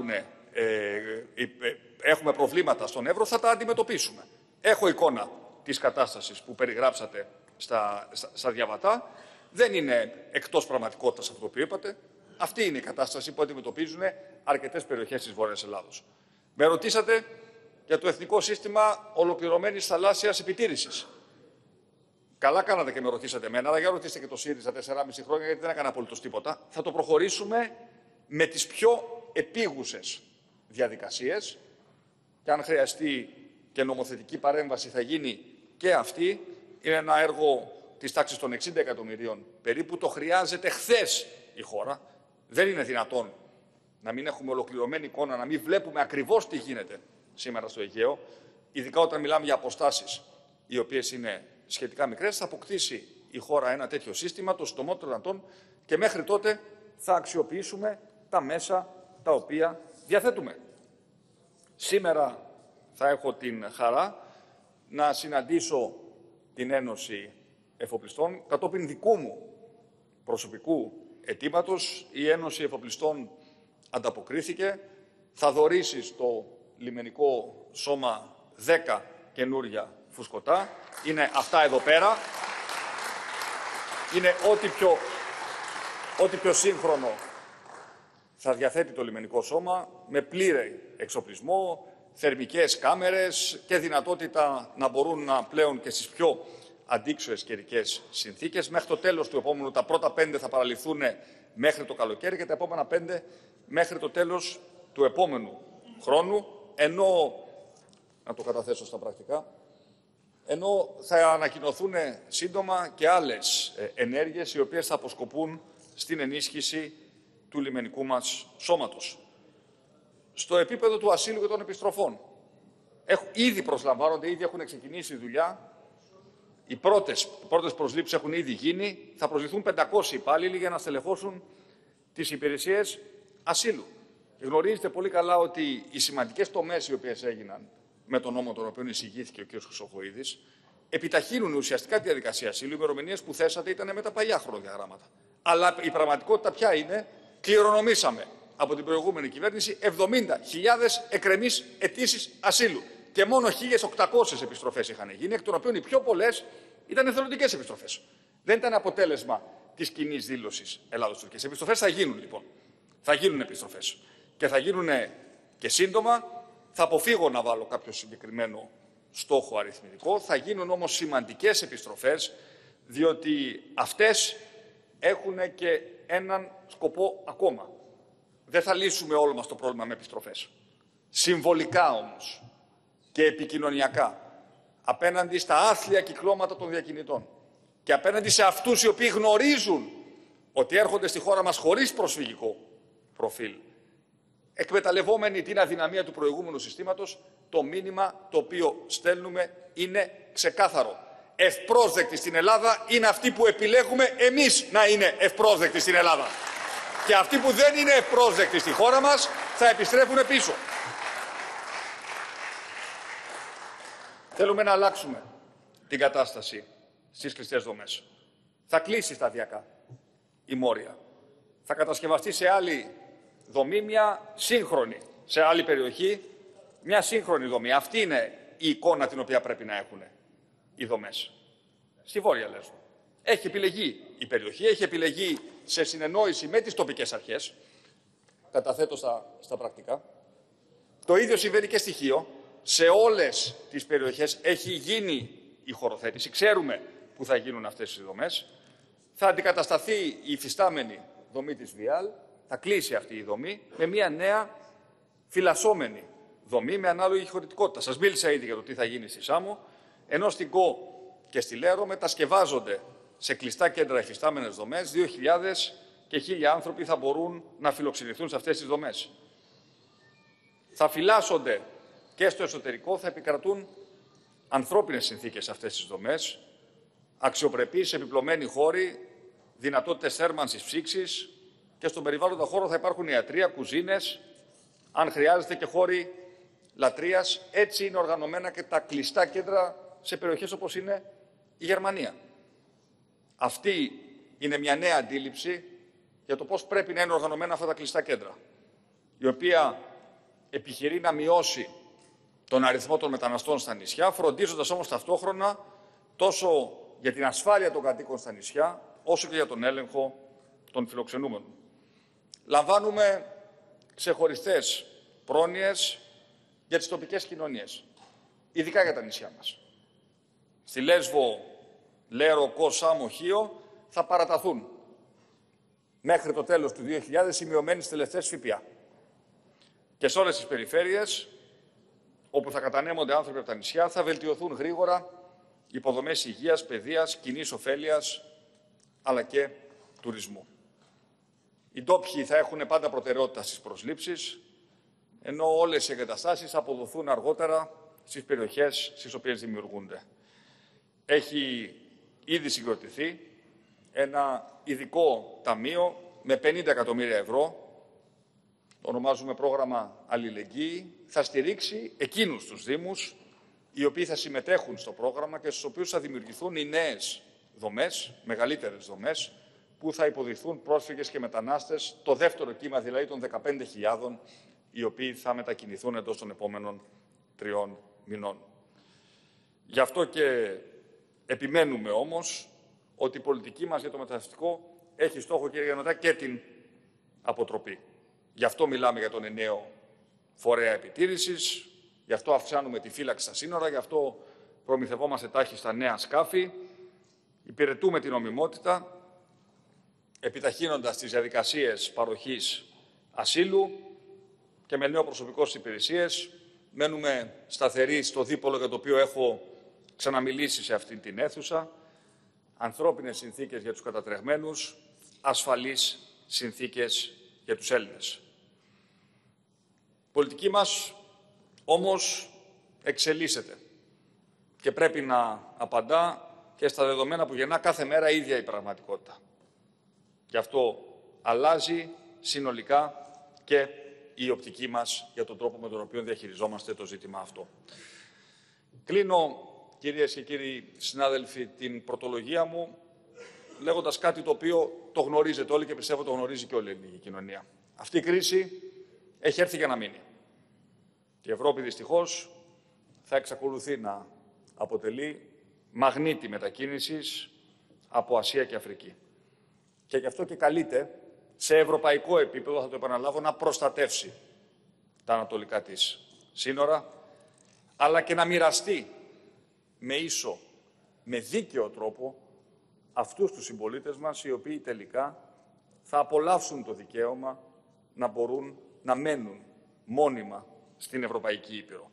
έχουμε προβλήματα στον Εύρο, θα τα αντιμετωπίσουμε. Έχω εικόνα της κατάστασης που περιγράψατε στα διαβατά. Δεν είναι εκτός πραγματικότητας αυτό το οποίο είπατε. Αυτή είναι η κατάσταση που αντιμετωπίζουν αρκετές περιοχές της Βόρειας Ελλάδος. Με ρωτήσατε για το Εθνικό Σύστημα Ολοκληρωμένης Θαλάσσιας Επιτήρησης. Καλά κάνατε και με ρωτήσατε εμένα, αλλά για ρωτήστε και το ΣΥΡΙΖΑ 4,5 χρόνια, γιατί δεν έκανε απολύτως τίποτα. Θα το προχωρήσουμε με τις πιο επίγουσες διαδικασίες και αν χρειαστεί και νομοθετική παρέμβαση θα γίνει και αυτή. Είναι ένα έργο της τάξης των 60 εκατομμυρίων περίπου. Το χρειάζεται χθες η χώρα. Δεν είναι δυνατόν να μην έχουμε ολοκληρωμένη εικόνα, να μην βλέπουμε ακριβώς τι γίνεται σήμερα στο Αιγαίο, ειδικά όταν μιλάμε για αποστάσεις οι οποίες είναι σχετικά μικρές. Θα αποκτήσει η χώρα ένα τέτοιο σύστημα το συντομότερο δυνατόν και μέχρι τότε θα αξιοποιήσουμε τα μέσα τα οποία διαθέτουμε. Σήμερα θα έχω την χαρά να συναντήσω την Ένωση Εφοπλιστών. Κατόπιν δικού μου προσωπικού αιτήματος, η Ένωση Εφοπλιστών ανταποκρίθηκε. Θα δωρήσει στο λιμενικό σώμα 10 καινούρια φουσκωτά. Είναι αυτά εδώ πέρα. Είναι ό,τι πιο σύγχρονο θα διαθέτει το λιμενικό σώμα, με πλήρη εξοπλισμό, θερμικές κάμερες και δυνατότητα να μπορούν να πλέουν και στις πιο αντίξωες καιρικές συνθήκες. Μέχρι το τέλος του επόμενου, τα πρώτα 5 θα παραλυθούν μέχρι το καλοκαίρι και τα επόμενα 5 μέχρι το τέλος του επόμενου χρόνου, ενώ, να το καταθέσω στα πρακτικά, ενώ θα ανακοινωθούν σύντομα και άλλες ενέργειες οι οποίες θα αποσκοπούν στην ενίσχυση του λιμενικού μας σώματος. Στο επίπεδο του ασύλου και των επιστροφών. Ήδη προσλαμβάνονται, ήδη έχουν ξεκινήσει η δουλειά. Οι πρώτες προσλήψεις έχουν ήδη γίνει. Θα προσληφθούν 500 υπάλληλοι για να στελεχώσουν τις υπηρεσίες ασύλου. Γνωρίζετε πολύ καλά ότι οι σημαντικές τομές οι οποίες έγιναν με τον νόμο τον οποίο εισηγήθηκε ο κ. Χρυσοχοΐδης επιταχύνουν ουσιαστικά τη διαδικασία ασύλου. Οι ημερομηνίες που θέσατε ήταν με τα παλιά χρονοδιαγράμματα. Αλλά η πραγματικότητα ποια είναι? Κληρονομήσαμε από την προηγούμενη κυβέρνηση 70.000 εκκρεμείς αιτήσεις ασύλου. Και μόνο 1.800 επιστροφές είχαν γίνει, εκ των οποίων οι πιο πολλές ήταν εθελοντικές επιστροφές. Δεν ήταν αποτέλεσμα της κοινής δήλωσης Ελλάδος-Τουρκίας. Επιστροφές θα γίνουν λοιπόν. Θα γίνουν επιστροφές. Και θα γίνουν και σύντομα. Θα αποφύγω να βάλω κάποιο συγκεκριμένο στόχο αριθμητικό. Θα γίνουν όμως σημαντικές επιστροφές, διότι αυτές έχουν και έναν σκοπό ακόμα. Δεν θα λύσουμε όλο μας το πρόβλημα με επιστροφές. Συμβολικά όμως και επικοινωνιακά, απέναντι στα άθλια κυκλώματα των διακινητών και απέναντι σε αυτούς οι οποίοι γνωρίζουν ότι έρχονται στη χώρα μας χωρίς προσφυγικό προφίλ, εκμεταλλευόμενοι την αδυναμία του προηγούμενου συστήματος, το μήνυμα το οποίο στέλνουμε είναι ξεκάθαρο. Ευπρόσδεκτοι στην Ελλάδα είναι αυτοί που επιλέγουμε εμείς να είναι ευπρόσδεκτοι στην Ελλάδα. Και αυτοί που δεν είναι ευπρόσδεκτοι στη χώρα μας θα επιστρέφουν πίσω. Θέλουμε να αλλάξουμε την κατάσταση στις κλειστές δομές. Θα κλείσει σταδιακά η Μόρια. Θα κατασκευαστεί σε άλλη δομή μια σύγχρονη, σε άλλη περιοχή, μια σύγχρονη δομή. Αυτή είναι η εικόνα την οποία πρέπει να έχουν οι δομές. Στη Βόρεια Λέσβο. Έχει επιλεγεί η περιοχή, έχει επιλεγεί σε συνεννόηση με τις τοπικές αρχές. Καταθέτω στα πρακτικά. Το ίδιο συμβαίνει και στη Χίο. Σε όλες τις περιοχές έχει γίνει η χωροθέτηση. Ξέρουμε που θα γίνουν αυτές οι δομές. Θα αντικατασταθεί η υφιστάμενη δομή της ΒΙΑΛ. Θα κλείσει αυτή η δομή με μια νέα φυλασσόμενη δομή με ανάλογη χωρητικότητα. Σας μίλησα ήδη για το τι θα γίνει στη Σάμο, ενώ στην ΚΟ και στη Λέρο μετασκευάζονται σε κλειστά κέντρα υφιστάμενες δομές. 2.000 και 1.000 άνθρωποι θα μπορούν να φιλοξενηθούν σε αυτές τις δομές. Θα φυλάσσονται και στο εσωτερικό, θα επικρατούν ανθρώπινες συνθήκες σε αυτές τις δομές, αξιοπρεπείς, επιπλωμένοι χώροι, δυνατότητες θέρμανσης ψήξης και στον περιβάλλοντα χώρο θα υπάρχουν ιατρεία, κουζίνες, αν χρειάζεται και χώροι λατρείας. Έτσι είναι οργανωμένα και τα κλειστά κέντρα σε περιοχές όπως είναι η Γερμανία. Αυτή είναι μια νέα αντίληψη για το πώς πρέπει να είναι οργανωμένα αυτά τα κλειστά κέντρα, η οποία επιχειρεί να μειώσει τον αριθμό των μεταναστών στα νησιά, φροντίζοντας όμως ταυτόχρονα τόσο για την ασφάλεια των κατοίκων στα νησιά, όσο και για τον έλεγχο των φιλοξενούμενων. Λαμβάνουμε ξεχωριστές πρόνοιες για τις τοπικές κοινωνίες, ειδικά για τα νησιά μας. Στη Λέσβο, Λέρο, Κο, Σάμο, Χίο θα παραταθούν μέχρι το τέλος του 2000 οι μειωμένες τελευταίες ΦΠΑ. Και σε όλες τις περιφέρειες όπου θα κατανέμονται άνθρωποι από τα νησιά, θα βελτιωθούν γρήγορα υποδομές υγείας, παιδείας, κοινής ωφέλειας, αλλά και τουρισμού. Οι ντόπιοι θα έχουν πάντα προτεραιότητα στις προσλήψεις, ενώ όλες οι εγκαταστάσεις θα αποδοθούν αργότερα στις περιοχές στις οποίες δημιουργούνται. Έχει ήδη συγκροτηθεί ένα ειδικό ταμείο με 50 εκατομμύρια ευρώ, το ονομάζουμε πρόγραμμα Αλληλεγγύη, θα στηρίξει εκείνους τους Δήμους οι οποίοι θα συμμετέχουν στο πρόγραμμα και στους οποίους θα δημιουργηθούν οι νέες δομές, μεγαλύτερες δομές, που θα υποδειχθούν πρόσφυγες και μετανάστες, το δεύτερο κύμα δηλαδή των 15.000, οι οποίοι θα μετακινηθούν εντός των επόμενων 3 μηνών. Γι' αυτό και επιμένουμε όμως ότι η πολιτική μας για το μεταναστευτικό έχει στόχο, κύριε Γιαννοτά, και την αποτροπή. Γι' αυτό μιλάμε για τον ενιαίο φορέα επιτήρησης, γι' αυτό αυξάνουμε τη φύλαξη στα σύνορα, γι' αυτό προμηθευόμαστε τάχιστα νέα σκάφη, υπηρετούμε την νομιμότητα, επιταχύνοντας τις διαδικασίες παροχής ασύλου και με νέο προσωπικό στις υπηρεσίες. Μένουμε σταθεροί στο δίπολο για το οποίο έχω ξαναμιλήσει σε αυτή την αίθουσα. Ανθρώπινες συνθήκες για τους κατατρεγμένους, ασφαλείς συνθήκες για τους Έλληνες. Η πολιτική μας όμως εξελίσσεται και πρέπει να απαντά και στα δεδομένα που γεννά κάθε μέρα η ίδια η πραγματικότητα. Γι' αυτό αλλάζει συνολικά και η οπτική μας για τον τρόπο με τον οποίο διαχειριζόμαστε το ζήτημα αυτό. Κλείνω, κυρίες και κύριοι συνάδελφοι, την πρωτολογία μου λέγοντας κάτι το οποίο το γνωρίζετε όλοι και πιστεύω το γνωρίζει και όλη η ελληνική κοινωνία. Αυτή η κρίση έχει έρθει για να μείνει. Και η Ευρώπη δυστυχώς θα εξακολουθεί να αποτελεί μαγνήτη μετακίνησης από Ασία και Αφρική. Και γι' αυτό και καλείται σε ευρωπαϊκό επίπεδο, θα το επαναλάβω, να προστατεύσει τα ανατολικά της σύνορα, αλλά και να μοιραστεί με ίσο, με δίκαιο τρόπο αυτούς τους συμπολίτες μας, οι οποίοι τελικά θα απολαύσουν το δικαίωμα να μπορούν να μένουν μόνιμα στην Ευρωπαϊκή Ήπειρο.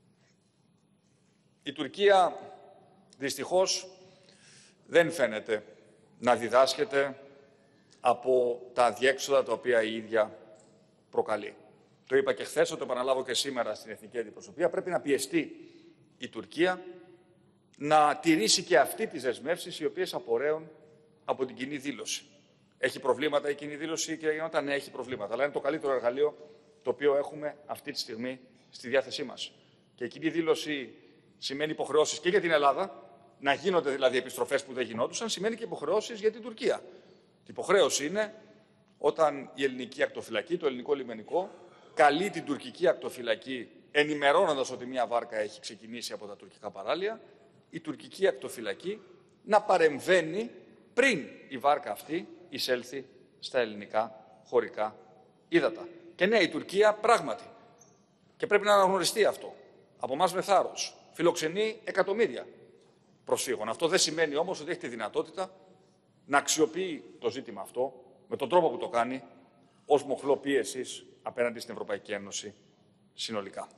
Η Τουρκία, δυστυχώς, δεν φαίνεται να διδάσκεται από τα αδιέξοδα τα οποία η ίδια προκαλεί. Το είπα και χθες, θα το επαναλάβω και σήμερα στην Εθνική Αντιπροσωπεία. Πρέπει να πιεστεί η Τουρκία να τηρήσει και αυτή τις δεσμεύσεις οι οποίες απορρέουν από την κοινή δήλωση. Έχει προβλήματα η κοινή δήλωση, κύριε Γεννότα? Ναι, έχει προβλήματα. Αλλά είναι το καλύτερο εργαλείο το οποίο έχουμε αυτή τη στιγμή στη διάθεσή μας. Και η κοινή δήλωση σημαίνει υποχρεώσεις και για την Ελλάδα, να γίνονται δηλαδή επιστροφές που δεν γινόντουσαν, σημαίνει και υποχρεώσεις για την Τουρκία. Η υποχρέωση είναι όταν η ελληνική ακτοφυλακή, το ελληνικό λιμενικό, καλεί την τουρκική ακτοφυλακή, ενημερώνοντας ότι μια βάρκα έχει ξεκινήσει από τα τουρκικά παράλια, η τουρκική ακτοφυλακή να παρεμβαίνει πριν η βάρκα αυτή εισέλθει στα ελληνικά χωρικά ύδατα. Και ναι, η Τουρκία πράγματι, και πρέπει να αναγνωριστεί αυτό, από εμάς με θάρρος, φιλοξενεί εκατομμύρια προσφύγων. Αυτό δεν σημαίνει όμως ότι έχει τη δυνατότητα να αξιοποιεί το ζήτημα αυτό με τον τρόπο που το κάνει ως μοχλό πίεσης απέναντι στην Ευρωπαϊκή Ένωση συνολικά.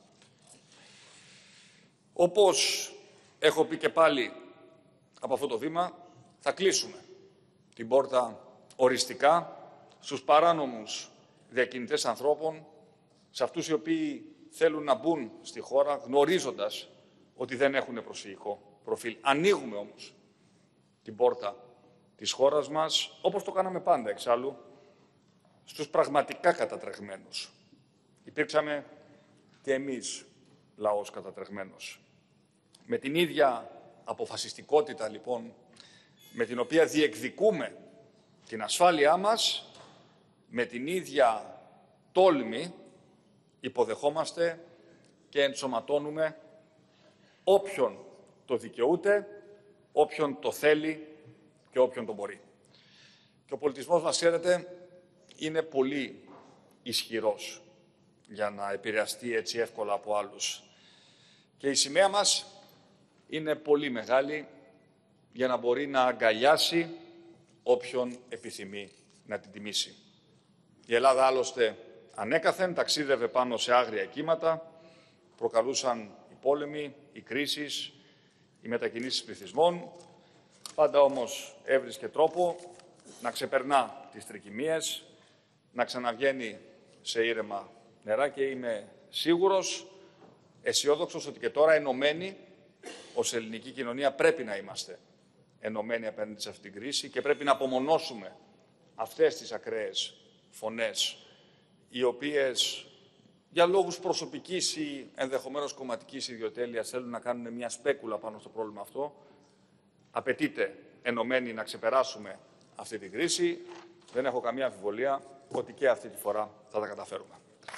Όπως έχω πει και πάλι από αυτό το βήμα, θα κλείσουμε την πόρτα οριστικά στους παράνομους διακινητές ανθρώπων, σε αυτούς οι οποίοι θέλουν να μπουν στη χώρα γνωρίζοντας ότι δεν έχουν προσφυγικό προφίλ. Ανοίγουμε όμως την πόρτα της χώρας μας, όπως το κάναμε πάντα εξάλλου, στους πραγματικά κατατρεγμένους. Υπήρξαμε και εμείς λαός κατατρεγμένος. Με την ίδια αποφασιστικότητα, λοιπόν, με την οποία διεκδικούμε την ασφάλειά μας, με την ίδια τόλμη υποδεχόμαστε και ενσωματώνουμε όποιον το δικαιούται, όποιον το θέλει και όποιον το μπορεί. Και ο πολιτισμός μας, ξέρετε, είναι πολύ ισχυρός για να επηρεαστεί έτσι εύκολα από άλλους. Και η σημαία μας είναι πολύ μεγάλη για να μπορεί να αγκαλιάσει όποιον επιθυμεί να την τιμήσει. Η Ελλάδα, άλλωστε, ανέκαθεν ταξίδευε πάνω σε άγρια κύματα, προκαλούσαν οι πόλεμοι, οι κρίσεις, οι μετακινήσεις πληθυσμών. Πάντα όμως έβρισκε τρόπο να ξεπερνά τις τρικυμίες, να ξαναβγαίνει σε ήρεμα νερά και είμαι σίγουρος, αισιόδοξος ότι και τώρα ενωμένοι ως ελληνική κοινωνία πρέπει να είμαστε ενωμένοι απέναντι σε αυτήν την κρίση και πρέπει να απομονώσουμε αυτές τις ακραίες φωνές, οι οποίες για λόγους προσωπικής ή ενδεχομένως κομματικής ιδιοτέλειας θέλουν να κάνουν μια σπέκουλα πάνω στο πρόβλημα αυτό. Απαιτείται ενωμένοι να ξεπεράσουμε αυτή την κρίση. Δεν έχω καμία αμφιβολία ότι και αυτή τη φορά θα τα καταφέρουμε.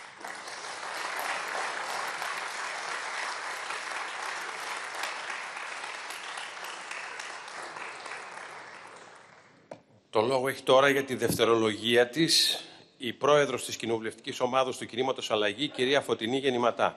Το λόγο έχει τώρα για τη δευτερολογία της η πρόεδρος της Κοινοβουλευτικής Ομάδος του Κινήματος Αλλαγή, κυρία Φωτεινή Γεννηματά.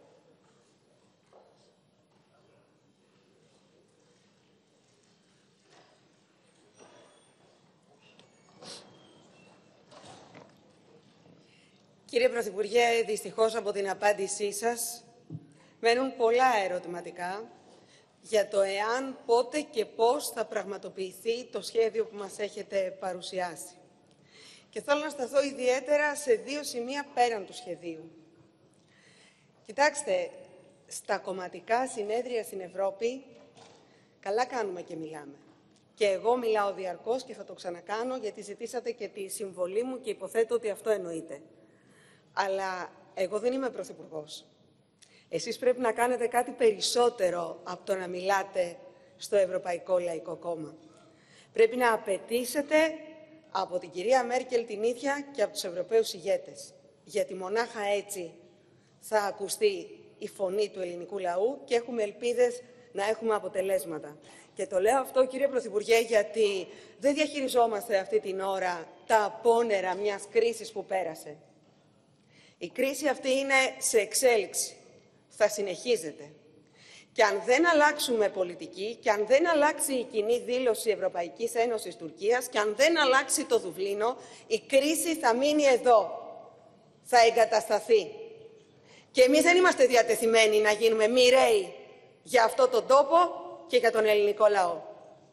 Κύριε Πρωθυπουργέ, δυστυχώς από την απάντησή σας μένουν πολλά ερωτηματικά για το εάν, πότε και πώς θα πραγματοποιηθεί το σχέδιο που μας έχετε παρουσιάσει. Και θέλω να σταθώ ιδιαίτερα σε δύο σημεία πέραν του σχεδίου. Κοιτάξτε, στα κομματικά συνέδρια στην Ευρώπη, καλά κάνουμε και μιλάμε. Και εγώ μιλάω διαρκώς και θα το ξανακάνω, γιατί ζητήσατε και τη συμβολή μου και υποθέτω ότι αυτό εννοείται. Αλλά εγώ δεν είμαι πρωθυπουργός. Εσείς πρέπει να κάνετε κάτι περισσότερο από το να μιλάτε στο Ευρωπαϊκό Λαϊκό Κόμμα. Πρέπει να απαιτήσετε από την κυρία Μέρκελ την ίδια και από τους Ευρωπαίους ηγέτες. Γιατί μονάχα έτσι θα ακουστεί η φωνή του ελληνικού λαού και έχουμε ελπίδες να έχουμε αποτελέσματα. Και το λέω αυτό, κύριε Πρωθυπουργέ, γιατί δεν διαχειριζόμαστε αυτή την ώρα τα απόνερα μιας κρίσης που πέρασε. Η κρίση αυτή είναι σε εξέλιξη. Θα συνεχίζεται. Και αν δεν αλλάξουμε πολιτική, και αν δεν αλλάξει η κοινή δήλωση Ευρωπαϊκής Ένωσης Τουρκίας, και αν δεν αλλάξει το Δουβλίνο, η κρίση θα μείνει εδώ. Θα εγκατασταθεί. Και εμείς δεν είμαστε διατεθειμένοι να γίνουμε μοιραίοι για αυτό τον τόπο και για τον ελληνικό λαό.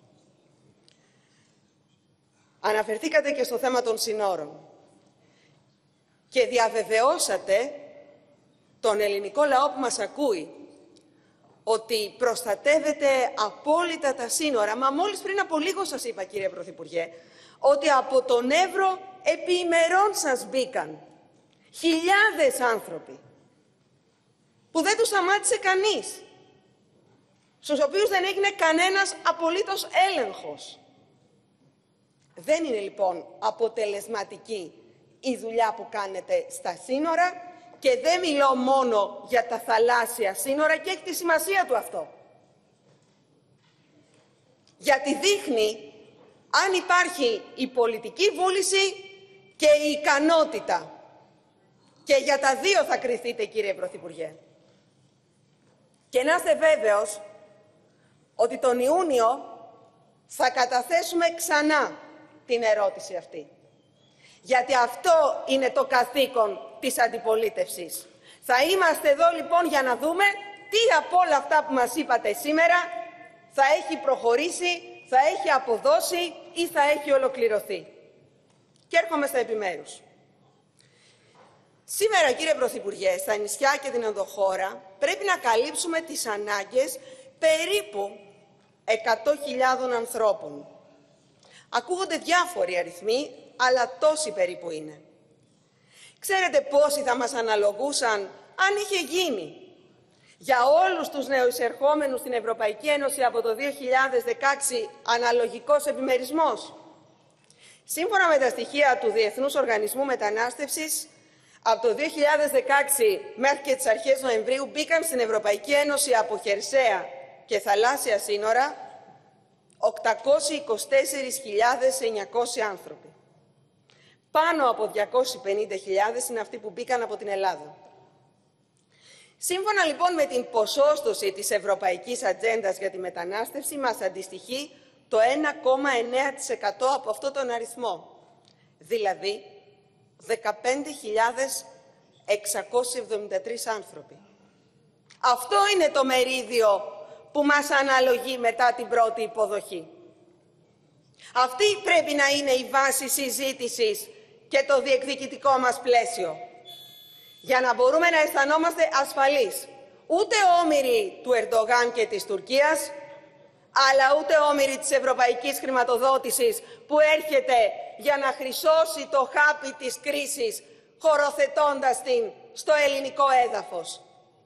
Αναφερθήκατε και στο θέμα των συνόρων και διαβεβαιώσατε τον ελληνικό λαό που μας ακούει ότι προστατεύετε απόλυτα τα σύνορα. Μα μόλις πριν από λίγο σας είπα, κύριε Πρωθυπουργέ, ότι από τον Εύρο επί ημερών σας μπήκαν χιλιάδες άνθρωποι που δεν τους σταμάτησε κανείς, στους οποίους δεν έγινε κανένας απολύτως έλεγχος. Δεν είναι λοιπόν αποτελεσματική η δουλειά που κάνετε στα σύνορα και δεν μιλώ μόνο για τα θαλάσσια σύνορα και έχει τη σημασία του αυτό. Γιατί δείχνει αν υπάρχει η πολιτική βούληση και η ικανότητα. Και για τα δύο θα κριθείτε, κύριε Πρωθυπουργέ. Και να είστε βέβαιος ότι τον Ιούνιο θα καταθέσουμε ξανά την ερώτηση αυτή. Γιατί αυτό είναι το καθήκον της αντιπολίτευσης. Θα είμαστε εδώ λοιπόν για να δούμε τι από όλα αυτά που μας είπατε σήμερα θα έχει προχωρήσει, θα έχει αποδώσει ή θα έχει ολοκληρωθεί. Και έρχομαι στα επιμέρους. Σήμερα, κύριε Πρωθυπουργέ, στα νησιά και την ενδοχώρα πρέπει να καλύψουμε τις ανάγκες περίπου 100.000 ανθρώπων. Ακούγονται διάφοροι αριθμοί, αλλά τόσοι περίπου είναι. Ξέρετε πόσοι θα μας αναλογούσαν αν είχε γίνει για όλους τους νεοεισερχόμενους στην Ευρωπαϊκή Ένωση από το 2016 αναλογικός επιμερισμός? Σύμφωνα με τα στοιχεία του Διεθνούς Οργανισμού Μετανάστευσης, από το 2016 μέχρι και τις αρχές Νοεμβρίου μπήκαν στην Ευρωπαϊκή Ένωση από χερσαία και θαλάσσια σύνορα 824.900 άνθρωποι. Πάνω από 250.000 είναι αυτοί που μπήκαν από την Ελλάδα. Σύμφωνα λοιπόν με την ποσόστοση της Ευρωπαϊκής Ατζέντας για τη μετανάστευση, μας αντιστοιχεί το 1,9% από αυτόν τον αριθμό, δηλαδή 15.673 άνθρωποι. Αυτό είναι το μερίδιο που μας αναλογεί μετά την πρώτη υποδοχή. Αυτή πρέπει να είναι η βάση συζήτησης και το διεκδικητικό μας πλαίσιο, για να μπορούμε να αισθανόμαστε ασφαλείς, ούτε όμηροι του Ερντογάν και της Τουρκίας, αλλά ούτε όμηροι της ευρωπαϊκής χρηματοδότησης που έρχεται για να χρυσώσει το χάπι της κρίσης, χωροθετώντας την στο ελληνικό έδαφος.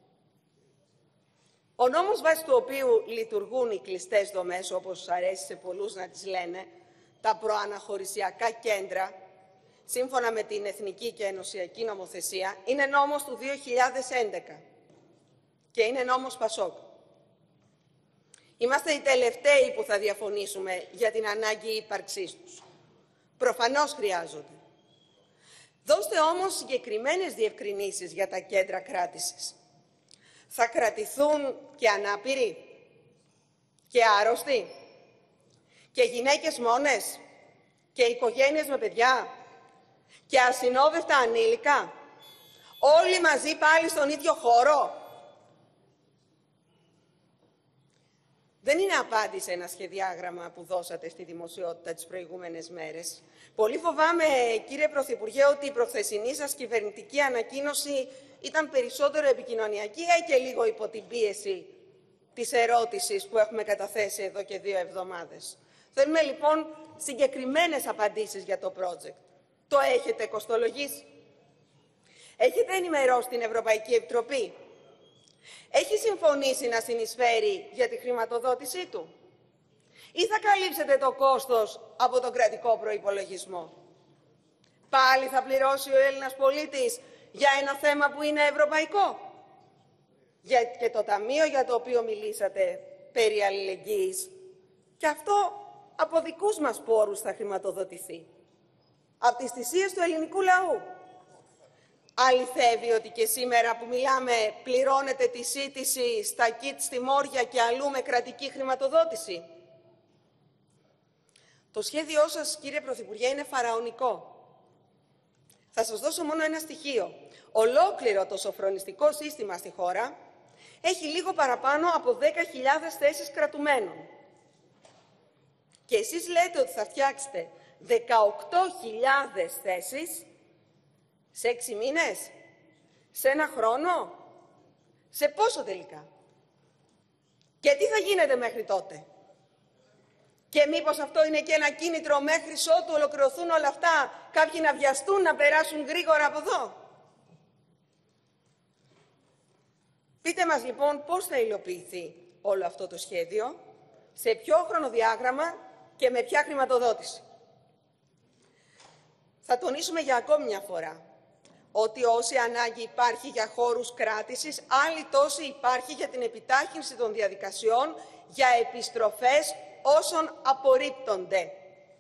Ο νόμος βάσει του οποίου λειτουργούν οι κλειστές δομές, όπως αρέσει σε πολλούς να τις λένε, τα προαναχωρησιακά κέντρα, σύμφωνα με την Εθνική και Ενωσιακή Νομοθεσία, είναι νόμος του 2011 και είναι νόμος Πασόκ. Είμαστε οι τελευταίοι που θα διαφωνήσουμε για την ανάγκη ύπαρξής τους. Προφανώς χρειάζονται. Δώστε όμως συγκεκριμένες διευκρινήσεις για τα κέντρα κράτησης. Θα κρατηθούν και ανάπηροι και άρρωστοι και γυναίκες μόνες και οικογένειες με παιδιά και ασυνόδευτα ανήλικα, όλοι μαζί πάλι στον ίδιο χώρο? δεν είναι απάντηση σε ένα σχεδιάγραμμα που δώσατε στη δημοσιότητα τις προηγούμενες μέρες. Πολύ φοβάμαι, κύριε Πρωθυπουργέ, ότι η προχθεσινή σας κυβερνητική ανακοίνωση ήταν περισσότερο επικοινωνιακή και λίγο υπό την πίεση της ερώτησης που έχουμε καταθέσει εδώ και 2 εβδομάδες. Θέλουμε λοιπόν συγκεκριμένες απαντήσεις για το project. Το έχετε κοστολογήσει? Έχετε ενημερώσει την Ευρωπαϊκή Επιτροπή? Έχει συμφωνήσει να συνεισφέρει για τη χρηματοδότησή του? Ή θα καλύψετε το κόστος από τον κρατικό προϋπολογισμό? Πάλι θα πληρώσει ο Έλληνας πολίτης για ένα θέμα που είναι ευρωπαϊκό? Και το ταμείο για το οποίο μιλήσατε περί αλληλεγγύης, και αυτό από δικούς μας πόρους θα χρηματοδοτηθεί, από τις θυσίες του ελληνικού λαού. Αληθεύει ότι και σήμερα που μιλάμε πληρώνετε τη σύντηση στα κιτ στη Μόρια και αλλού με κρατική χρηματοδότηση? Το σχέδιό σας, κύριε Πρωθυπουργέ, είναι φαραωνικό. Θα σας δώσω μόνο ένα στοιχείο. Ολόκληρο το σοφρονιστικό σύστημα στη χώρα έχει λίγο παραπάνω από 10.000 θέσεις κρατουμένων. Και εσείς λέτε ότι θα φτιάξετε 18.000 θέσεις σε 6 μήνες, σε 1 χρόνο, σε πόσο τελικά? Και τι θα γίνεται μέχρι τότε? Και μήπως αυτό είναι και ένα κίνητρο μέχρι ότου ολοκληρωθούν όλα αυτά, κάποιοι να βιαστούν να περάσουν γρήγορα από εδώ? Πείτε μας λοιπόν πώς θα υλοποιηθεί όλο αυτό το σχέδιο, σε ποιο χρονοδιάγραμμα και με ποια χρηματοδότηση. Θα τονίσουμε για ακόμη μια φορά ότι όση ανάγκη υπάρχει για χώρους κράτησης, άλλη τόση υπάρχει για την επιτάχυνση των διαδικασιών για επιστροφές όσων απορρίπτονται.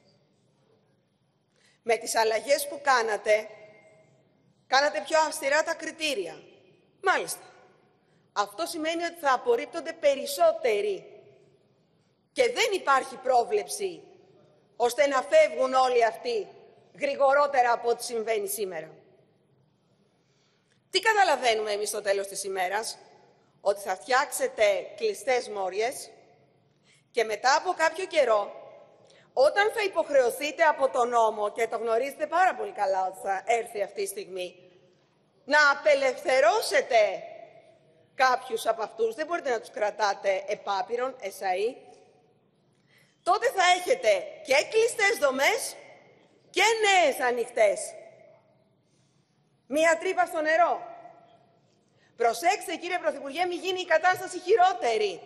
Με τις αλλαγές που κάνατε πιο αυστηρά τα κριτήρια. Μάλιστα. Αυτό σημαίνει ότι θα απορρίπτονται περισσότεροι. Και δεν υπάρχει πρόβλεψη ώστε να φεύγουν όλοι αυτοί γρηγορότερα από ό,τι συμβαίνει σήμερα. Τι καταλαβαίνουμε εμείς στο τέλος της ημέρας? Ότι θα φτιάξετε κλειστές μόριες και μετά από κάποιο καιρό, όταν θα υποχρεωθείτε από τον νόμο, και το γνωρίζετε πάρα πολύ καλά ότι θα έρθει αυτή η στιγμή, να απελευθερώσετε κάποιους από αυτούς, δεν μπορείτε να τους κρατάτε επάπειρον, εσαΐ, τότε θα έχετε και κλειστές δομές και νέες ανοιχτές. Μία τρύπα στο νερό. Προσέξτε, κύριε Πρωθυπουργέ, μην γίνει η κατάσταση χειρότερη.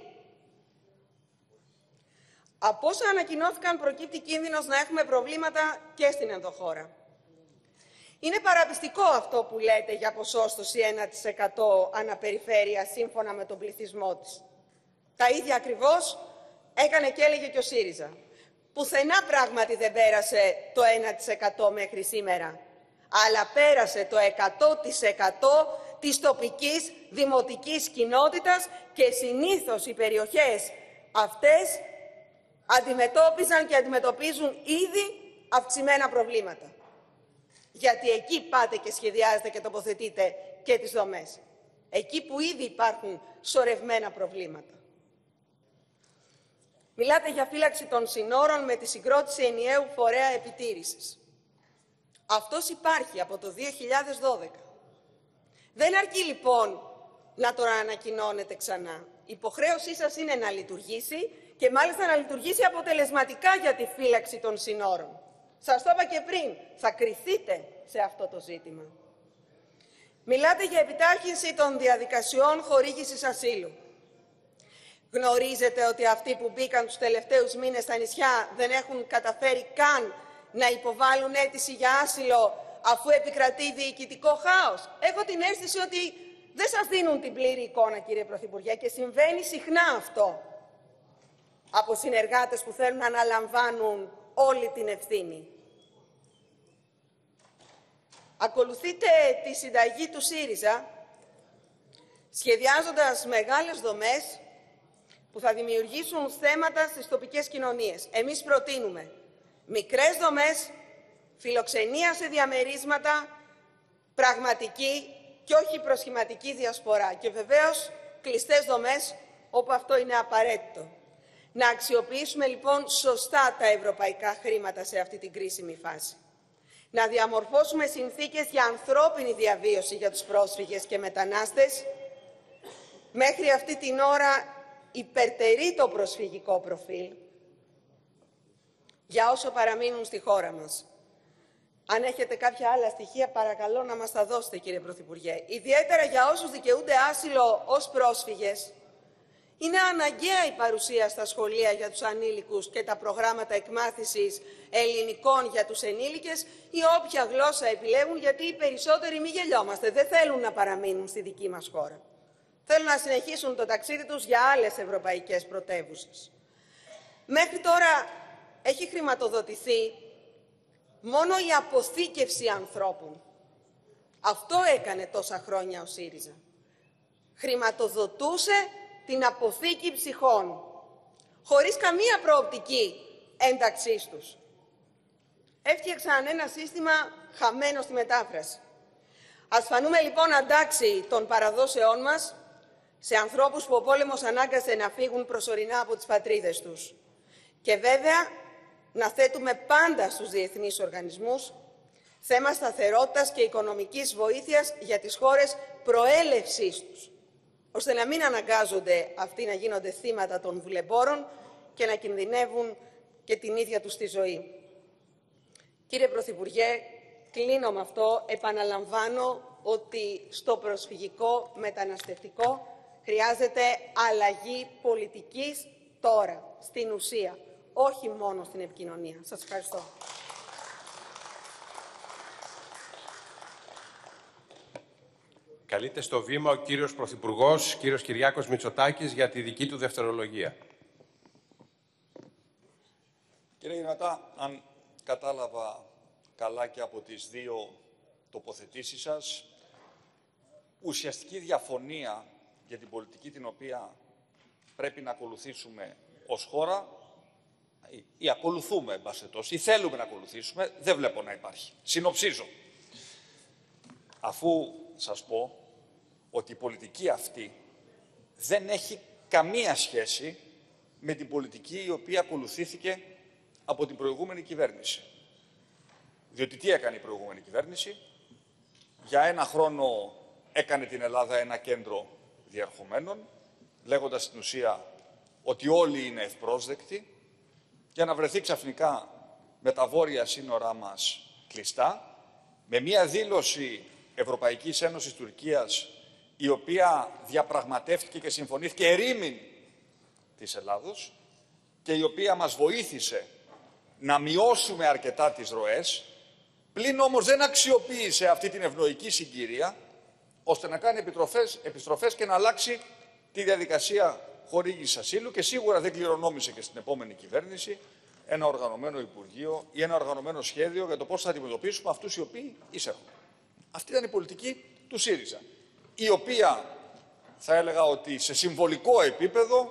Από όσα ανακοινώθηκαν προκύπτει κίνδυνος να έχουμε προβλήματα και στην ενδοχώρα. Είναι παραπιστικό αυτό που λέτε για ποσόστοση 1% αναπεριφέρεια σύμφωνα με τον πληθυσμό της. Τα ίδια ακριβώς έκανε και έλεγε και ο ΣΥΡΙΖΑ. Πουθενά πράγματι δεν πέρασε το 1% μέχρι σήμερα, αλλά πέρασε το 100% της τοπικής δημοτικής κοινότητας και συνήθως οι περιοχές αυτές αντιμετώπιζαν και αντιμετωπίζουν ήδη αυξημένα προβλήματα. Γιατί εκεί πάτε και σχεδιάζετε και τοποθετείτε και τις δομές. Εκεί που ήδη υπάρχουν σωρευμένα προβλήματα. Μιλάτε για φύλαξη των συνόρων με τη συγκρότηση ενιαίου φορέα επιτήρησης. Αυτός υπάρχει από το 2012. Δεν αρκεί λοιπόν να τον ανακοινώνετε ξανά. Η υποχρέωσή σας είναι να λειτουργήσει και μάλιστα να λειτουργήσει αποτελεσματικά για τη φύλαξη των συνόρων. Σας το είπα και πριν, θα κριθείτε σε αυτό το ζήτημα. Μιλάτε για επιτάχυνση των διαδικασιών χορήγησης ασύλου. Γνωρίζετε ότι αυτοί που μπήκαν τους τελευταίους μήνες στα νησιά δεν έχουν καταφέρει καν να υποβάλουν αίτηση για άσυλο αφού επικρατεί διοικητικό χάος? Έχω την αίσθηση ότι δεν σας δίνουν την πλήρη εικόνα, κύριε Πρωθυπουργέ, και συμβαίνει συχνά αυτό από συνεργάτες που θέλουν να αναλαμβάνουν όλη την ευθύνη. Ακολουθείτε τη συνταγή του ΣΥΡΙΖΑ, σχεδιάζοντας μεγάλες δομές που θα δημιουργήσουν θέματα στις τοπικές κοινωνίες. Εμείς προτείνουμε μικρές δομές, φιλοξενία σε διαμερίσματα, πραγματική και όχι προσχηματική διασπορά. Και βεβαίως κλειστές δομές όπου αυτό είναι απαραίτητο. Να αξιοποιήσουμε λοιπόν σωστά τα ευρωπαϊκά χρήματα σε αυτή την κρίσιμη φάση. Να διαμορφώσουμε συνθήκες για ανθρώπινη διαβίωση για τους πρόσφυγες και μετανάστες. Μέχρι αυτή την ώρα υπερτερεί το προσφυγικό προφίλ για όσο παραμείνουν στη χώρα μας. Αν έχετε κάποια άλλα στοιχεία, παρακαλώ να μας τα δώσετε, κύριε Πρωθυπουργέ. Ιδιαίτερα για όσους δικαιούνται άσυλο ως πρόσφυγες, είναι αναγκαία η παρουσία στα σχολεία για τους ανήλικους και τα προγράμματα εκμάθησης ελληνικών για τους ενήλικες ή όποια γλώσσα επιλέγουν, γιατί οι περισσότεροι, μη γελιόμαστε, δεν θέλουν να παραμείνουν στη δική μας χώρα. Θέλουν να συνεχίσουν το ταξίδι τους για άλλες ευρωπαϊκές πρωτεύουσες. Μέχρι τώρα έχει χρηματοδοτηθεί μόνο η αποθήκευση ανθρώπων. Αυτό έκανε τόσα χρόνια ο ΣΥΡΙΖΑ. Χρηματοδοτούσε την αποθήκη ψυχών, χωρίς καμία προοπτική ένταξής τους. Έφτιαξαν ένα σύστημα χαμένο στη μετάφραση. Ας φανούμε λοιπόν αντάξιοι των παραδόσεών μας σε ανθρώπους που ο πόλεμος ανάγκασε να φύγουν προσωρινά από τις πατρίδες τους. Και βέβαια να θέτουμε πάντα στους διεθνείς οργανισμούς θέμα σταθερότητας και οικονομικής βοήθειας για τις χώρες προέλευσής τους, ώστε να μην αναγκάζονται αυτοί να γίνονται θύματα των δουλεμπόρων και να κινδυνεύουν και την ίδια τους τη ζωή. Κύριε Πρωθυπουργέ, κλείνω με αυτό. Επαναλαμβάνω ότι στο προσφυγικό μεταναστευτικό χρειάζεται αλλαγή πολιτικής τώρα, στην ουσία, όχι μόνο στην επικοινωνία. Σας ευχαριστώ. Καλείται στο βήμα ο κύριος Πρωθυπουργός, κύριος Κυριάκος Μητσοτάκης, για τη δική του δευτερολογία. Κύριε Γεννηματά, αν κατάλαβα καλά και από τις δύο τοποθετήσεις σας, ουσιαστική διαφωνία για την πολιτική την οποία πρέπει να ακολουθήσουμε ως χώρα, ή ακολουθούμε, εν πάση περιπτώσει, ή θέλουμε να ακολουθήσουμε, δεν βλέπω να υπάρχει. Συνοψίζω. Αφού σας πω ότι η πολιτική αυτή δεν έχει καμία σχέση με την πολιτική η οποία ακολουθήθηκε από την προηγούμενη κυβέρνηση. Διότι τι έκανε η προηγούμενη κυβέρνηση? Για ένα χρόνο έκανε την Ελλάδα ένα κέντρο διερχομένων, λέγοντας στην ουσία ότι όλοι είναι ευπρόσδεκτοι, για να βρεθεί ξαφνικά με τα βόρεια σύνορά μας κλειστά, με μία δήλωση Ευρωπαϊκής Ένωσης Τουρκίας, η οποία διαπραγματεύτηκε και συμφωνήθηκε ερήμην της Ελλάδος και η οποία μας βοήθησε να μειώσουμε αρκετά τις ροές, πλην όμως δεν αξιοποίησε αυτή την ευνοϊκή συγκυρία ώστε να κάνει επιστροφές και να αλλάξει τη διαδικασία χορήγησης ασύλου και σίγουρα δεν κληρονόμησε και στην επόμενη κυβέρνηση ένα οργανωμένο Υπουργείο ή ένα οργανωμένο σχέδιο για το πώς θα αντιμετωπίσουμε αυτούς οι οποίοι εισέρχονται. Αυτή ήταν η πολιτική του ΣΥΡΙΖΑ, η οποία θα έλεγα ότι σε συμβολικό επίπεδο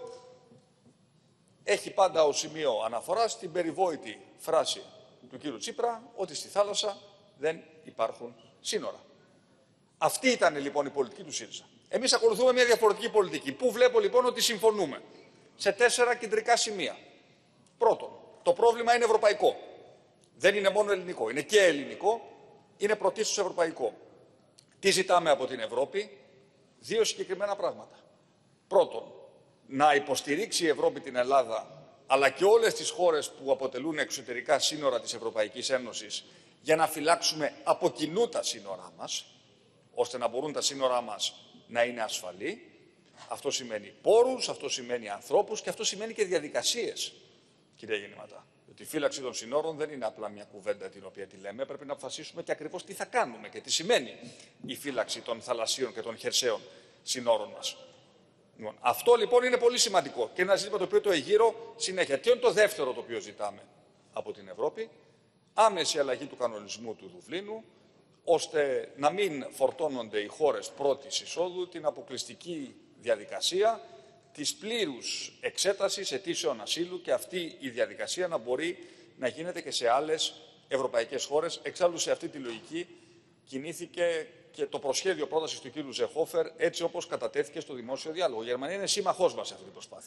έχει πάντα ως σημείο αναφορά στην περιβόητη φράση του κ. Τσίπρα ότι στη θάλασσα δεν υπάρχουν σύνορα. Αυτή ήταν λοιπόν η πολιτική του ΣΥΡΙΖΑ. Εμείς ακολουθούμε μια διαφορετική πολιτική, που βλέπω λοιπόν ότι συμφωνούμε σε 4 κεντρικά σημεία. Πρώτον, το πρόβλημα είναι ευρωπαϊκό. Δεν είναι μόνο ελληνικό, είναι και ελληνικό, είναι πρωτίστως ευρωπαϊκό. Τι ζητάμε από την Ευρώπη? 2 συγκεκριμένα πράγματα. Πρώτον, να υποστηρίξει η Ευρώπη την Ελλάδα, αλλά και όλες τις χώρες που αποτελούν εξωτερικά σύνορα της Ευρωπαϊκής Ένωσης, για να φυλάξουμε από κοινού τα σύνορά μας, ώστε να μπορούν τα σύνορά μας να είναι ασφαλή. Αυτό σημαίνει πόρους, αυτό σημαίνει ανθρώπους και αυτό σημαίνει και διαδικασίες, κυρία Γεννηματά. Ότι η φύλαξη των συνόρων δεν είναι απλά μια κουβέντα την οποία τη λέμε, πρέπει να αποφασίσουμε και ακριβώς τι θα κάνουμε και τι σημαίνει η φύλαξη των θαλασσίων και των χερσαίων συνόρων μας. Αυτό λοιπόν είναι πολύ σημαντικό και ένα ζήτημα το οποίο το εγείρω συνέχεια. Τι είναι το δεύτερο το οποίο ζητάμε από την Ευρώπη? Άμεση αλλαγή του κανονισμού του Δουβλίνου, ώστε να μην φορτώνονται οι χώρες πρώτης εισόδου την αποκλειστική διαδικασία της πλήρους εξέτασης αιτήσεων ασύλου και αυτή η διαδικασία να μπορεί να γίνεται και σε άλλες ευρωπαϊκές χώρες. Εξάλλου σε αυτή τη λογική κινήθηκε και το προσχέδιο πρότασης του κ. Ζεχόφερ, έτσι όπως κατατέθηκε στο δημόσιο διάλογο. Η Γερμανία είναι σύμμαχός μας σε αυτή την προσπάθεια.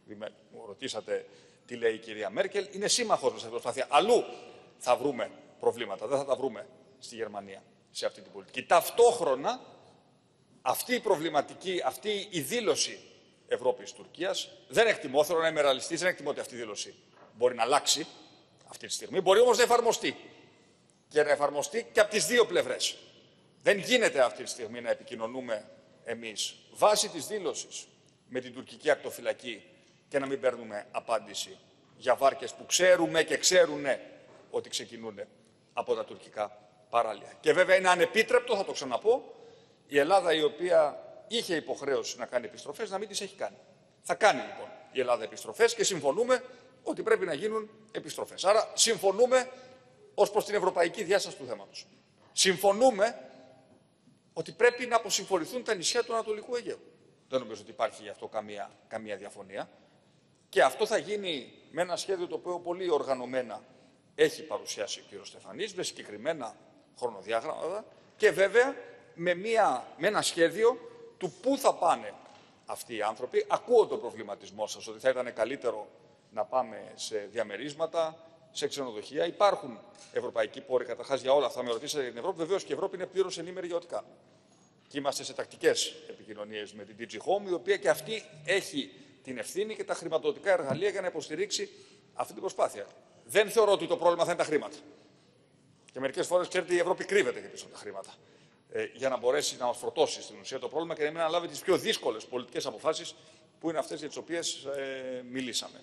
Μου ρωτήσατε τι λέει η κυρία Μέρκελ. Είναι σύμμαχος μας σε αυτή την προσπάθεια. Αλλού θα βρούμε προβλήματα. Δεν θα τα βρούμε στη Γερμανία σε αυτή την πολιτική. Ταυτόχρονα, αυτή η προβληματική, αυτή η δήλωση Ευρώπης-Τουρκίας δεν εκτιμώ, θέλω να είμαι ρεαλιστής, δεν εκτιμώ ότι αυτή η δήλωση μπορεί να αλλάξει αυτή τη στιγμή. Μπορεί όμως να εφαρμοστεί. Και να εφαρμοστεί και από τις δύο πλευρές. Δεν γίνεται αυτή τη στιγμή να επικοινωνούμε εμείς βάσει της δήλωσης με την τουρκική ακτοφυλακή και να μην παίρνουμε απάντηση για βάρκες που ξέρουμε και ξέρουν ότι ξεκινούν από τα τουρκικά παράλια. Και βέβαια είναι ανεπίτρεπτο, θα το ξαναπώ, η Ελλάδα, η οποία είχε υποχρέωση να κάνει επιστροφές, να μην τις έχει κάνει. Θα κάνει λοιπόν η Ελλάδα επιστροφές και συμφωνούμε ότι πρέπει να γίνουν επιστροφές. Άρα συμφωνούμε ως προς την ευρωπαϊκή διάσταση του θέματος. Συμφωνούμε ότι πρέπει να αποσυμφορηθούν τα νησιά του Ανατολικού Αιγαίου. Δεν νομίζω ότι υπάρχει γι' αυτό καμία διαφωνία. Και αυτό θα γίνει με ένα σχέδιο το οποίο πολύ οργανωμένα έχει παρουσιάσει ο κ. Στεφανής, με συγκεκριμένα χρονοδιάγραμματα και βέβαια με ένα σχέδιο του πού θα πάνε αυτοί οι άνθρωποι. Ακούω τον προβληματισμό σας ότι θα ήταν καλύτερο να πάμε σε διαμερίσματα, σε ξενοδοχεία. Υπάρχουν ευρωπαϊκοί πόροι καταρχάς για όλα αυτά. Με ρωτήσατε για την Ευρώπη. Βεβαίως και η Ευρώπη είναι πλήρως ενήμερη για ό,τι κάνουμε. Και είμαστε σε τακτικές επικοινωνίες με την DG Home, η οποία και αυτή έχει την ευθύνη και τα χρηματοδοτικά εργαλεία για να υποστηρίξει αυτή την προσπάθεια. Δεν θεωρώ ότι το πρόβλημα θα είναι τα χρήματα. Και μερικές φορές, ξέρετε, η Ευρώπη κρύβεται και πίσω από τα χρήματα. Για να μπορέσει να μας φορτώσει στην ουσία το πρόβλημα και να μην αναλάβει τις πιο δύσκολες πολιτικές αποφάσεις που είναι αυτές για τις οποίες μιλήσαμε.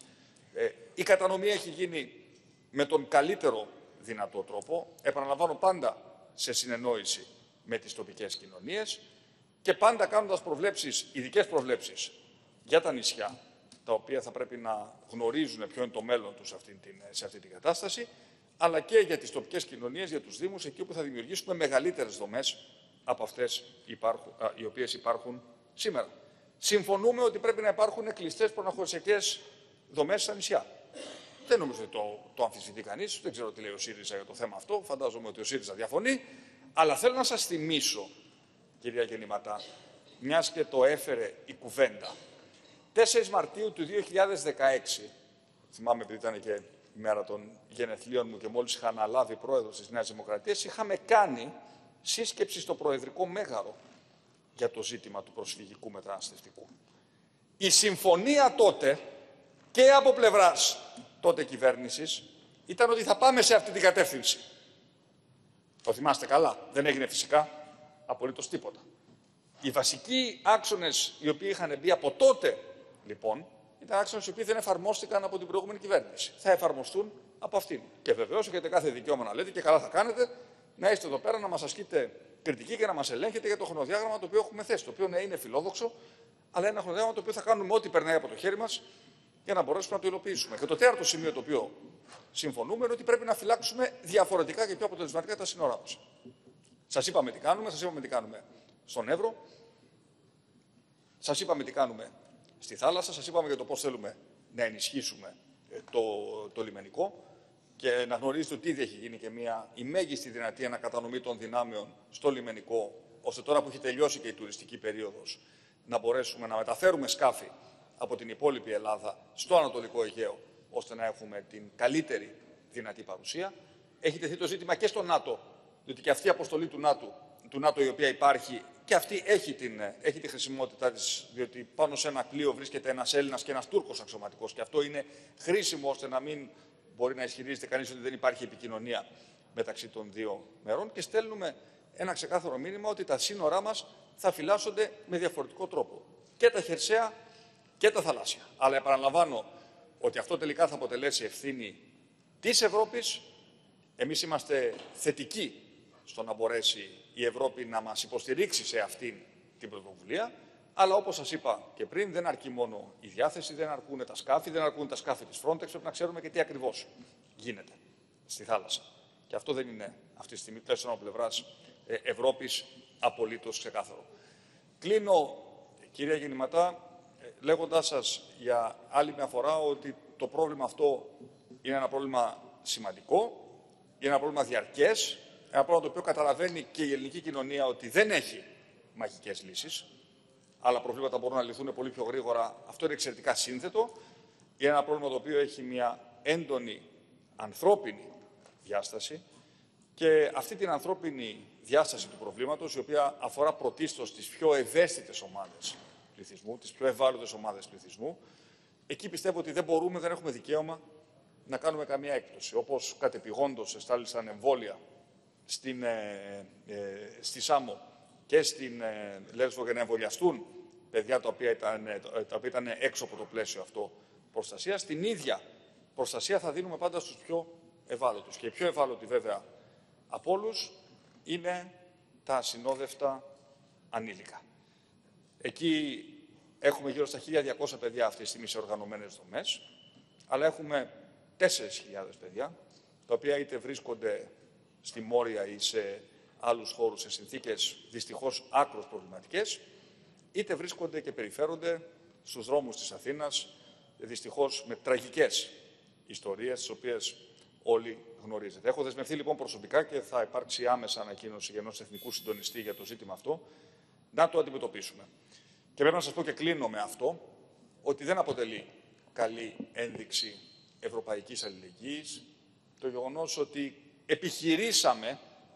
Η κατανομή έχει γίνει με τον καλύτερο δυνατό τρόπο. Επαναλαμβάνω, πάντα σε συνεννόηση με τις τοπικές κοινωνίες και πάντα κάνοντας προβλέψεις, ειδικές προβλέψεις για τα νησιά, τα οποία θα πρέπει να γνωρίζουν ποιο είναι το μέλλον τους σε αυτή την κατάσταση, αλλά και για τις τοπικές κοινωνίες, για τους Δήμους, εκεί όπου θα δημιουργήσουμε μεγαλύτερες δομές από αυτές οι οποίες υπάρχουν σήμερα. Συμφωνούμε ότι πρέπει να υπάρχουν κλειστές προναχωρησιακές δομές στα νησιά. Δεν νομίζω ότι το αμφισβητεί κανείς, δεν ξέρω τι λέει ο ΣΥΡΙΖΑ για το θέμα αυτό, φαντάζομαι ότι ο ΣΥΡΙΖΑ διαφωνεί, αλλά θέλω να σας θυμίσω, κυρία Γεννηματά, μιας και το έφερε η κουβέντα. 4 Μαρτίου του 2016, θυμάμαι επειδή ήταν και η μέρα των γενεθλίων μου και μόλις είχα αναλάβει πρόεδρος της Νέας Δημοκρατίας, είχαμε κάνει σύσκεψη στο Προεδρικό Μέγαρο για το ζήτημα του προσφυγικού μεταναστευτικού. Η συμφωνία τότε και από πλευράς τότε κυβέρνησης ήταν ότι θα πάμε σε αυτή την κατεύθυνση. Το θυμάστε καλά. Δεν έγινε φυσικά απολύτως τίποτα. Οι βασικοί άξονες οι οποίοι είχαν μπει από τότε, λοιπόν, ήταν άξονες οι οποίοι δεν εφαρμόστηκαν από την προηγούμενη κυβέρνηση. Θα εφαρμοστούν από αυτήν. Και βεβαίως έχετε κάθε δικαίωμα να λέτε και καλά θα κάνετε να είστε εδώ πέρα να μας ασκείτε κριτική και να μας ελέγχετε για το χρονοδιάγραμμα το οποίο έχουμε θέσει. Το οποίο ναι, είναι φιλόδοξο, αλλά είναι ένα χρονοδιάγραμμα το οποίο θα κάνουμε ό,τι περνάει από το χέρι μας για να μπορέσουμε να το υλοποιήσουμε. Και το τέταρτο σημείο το οποίο συμφωνούμε είναι ότι πρέπει να φυλάξουμε διαφορετικά και πιο αποτελεσματικά τα σύνορά μας. Σας είπαμε τι κάνουμε, στον Εύρο, σας είπαμε τι κάνουμε στη θάλασσα, σας είπαμε για το πώς θέλουμε να ενισχύσουμε το λιμενικό και να γνωρίζετε ότι ήδη έχει γίνει και η μέγιστη δυνατή ανακατανομή των δυνάμεων στο λιμενικό, ώστε τώρα που έχει τελειώσει και η τουριστική περίοδος, να μπορέσουμε να μεταφέρουμε σκάφη από την υπόλοιπη Ελλάδα στο Ανατολικό Αιγαίο, ώστε να έχουμε την καλύτερη δυνατή παρουσία. Έχει τεθεί το ζήτημα και στο ΝΑΤΟ, διότι και αυτή η αποστολή του ΝΑΤΟ η οποία υπάρχει, και αυτή έχει τη χρησιμότητά της, διότι πάνω σε ένα πλοίο βρίσκεται ένας Έλληνας και ένας Τούρκος αξιωματικός και αυτό είναι χρήσιμο ώστε να μην μπορεί να ισχυρίζεται κανείς ότι δεν υπάρχει επικοινωνία μεταξύ των δύο μερών και στέλνουμε ένα ξεκάθαρο μήνυμα ότι τα σύνορά μας θα φυλάσσονται με διαφορετικό τρόπο. Και τα χερσαία και τα θαλάσσια. Αλλά επαναλαμβάνω ότι αυτό τελικά θα αποτελέσει ευθύνη της Ευρώπης. Εμείς είμαστε θετικοί στο να μπορέσει η Ευρώπη να μας υποστηρίξει σε αυτήν την πρωτοβουλία. Αλλά όπως σας είπα και πριν, δεν αρκεί μόνο η διάθεση, δεν αρκούν τα σκάφη, δεν αρκούν τα σκάφη της Frontex. Πρέπει να ξέρουμε και τι ακριβώς γίνεται στη θάλασσα. Και αυτό δεν είναι αυτή τη στιγμή, τουλάχιστον από πλευράς Ευρώπης, απολύτως ξεκάθαρο. Κλείνω, κυρία Γεννηματά, λέγοντάς σας για άλλη μια φορά ότι το πρόβλημα αυτό είναι ένα πρόβλημα σημαντικό, είναι ένα πρόβλημα διαρκές, ένα πρόβλημα το οποίο καταλαβαίνει και η ελληνική κοινωνία ότι δεν έχει μαγικές λύσεις. άλλα προβλήματα μπορούν να λυθούν πολύ πιο γρήγορα. Αυτό είναι εξαιρετικά σύνθετο. Είναι ένα πρόβλημα το οποίο έχει μια έντονη ανθρώπινη διάσταση και αυτή την ανθρώπινη διάσταση του προβλήματος, η οποία αφορά πρωτίστως τις πιο ευαίσθητες ομάδες πληθυσμού, τις πιο ευάλωτες ομάδες πληθυσμού, εκεί πιστεύω ότι δεν έχουμε δικαίωμα να κάνουμε καμία έκπτωση. Όπως κατεπηγόντως εστάλησαν εμβόλια στη Σάμο και στην Λέσβο για να εμβολιαστούν παιδιά τα οποία ήταν έξω από το πλαίσιο αυτό προστασίας, την ίδια προστασία θα δίνουμε πάντα στους πιο ευάλωτους. Και οι πιο ευάλωτοι βέβαια από όλους είναι τα ασυνόδευτα ανήλικα. Εκεί έχουμε γύρω στα 1.200 παιδιά αυτή τη στιγμή σε οργανωμένες δομές, αλλά έχουμε 4.000 παιδιά, τα οποία είτε βρίσκονται στη Μόρια ή σε άλλους χώρους σε συνθήκες δυστυχώς άκρως προβληματικές, είτε βρίσκονται και περιφέρονται στους δρόμους της Αθήνας, δυστυχώς με τραγικές ιστορίες, τις οποίες όλοι γνωρίζετε. Έχω δεσμευτεί λοιπόν προσωπικά και θα υπάρξει άμεσα ανακοίνωση ενός εθνικού συντονιστή για το ζήτημα αυτό, να το αντιμετωπίσουμε. Και πρέπει να σας πω και κλείνω με αυτό, ότι δεν αποτελεί καλή ένδειξη ευρωπαϊκής αλληλεγγύης το γεγονός ότι επιχειρήσαμε,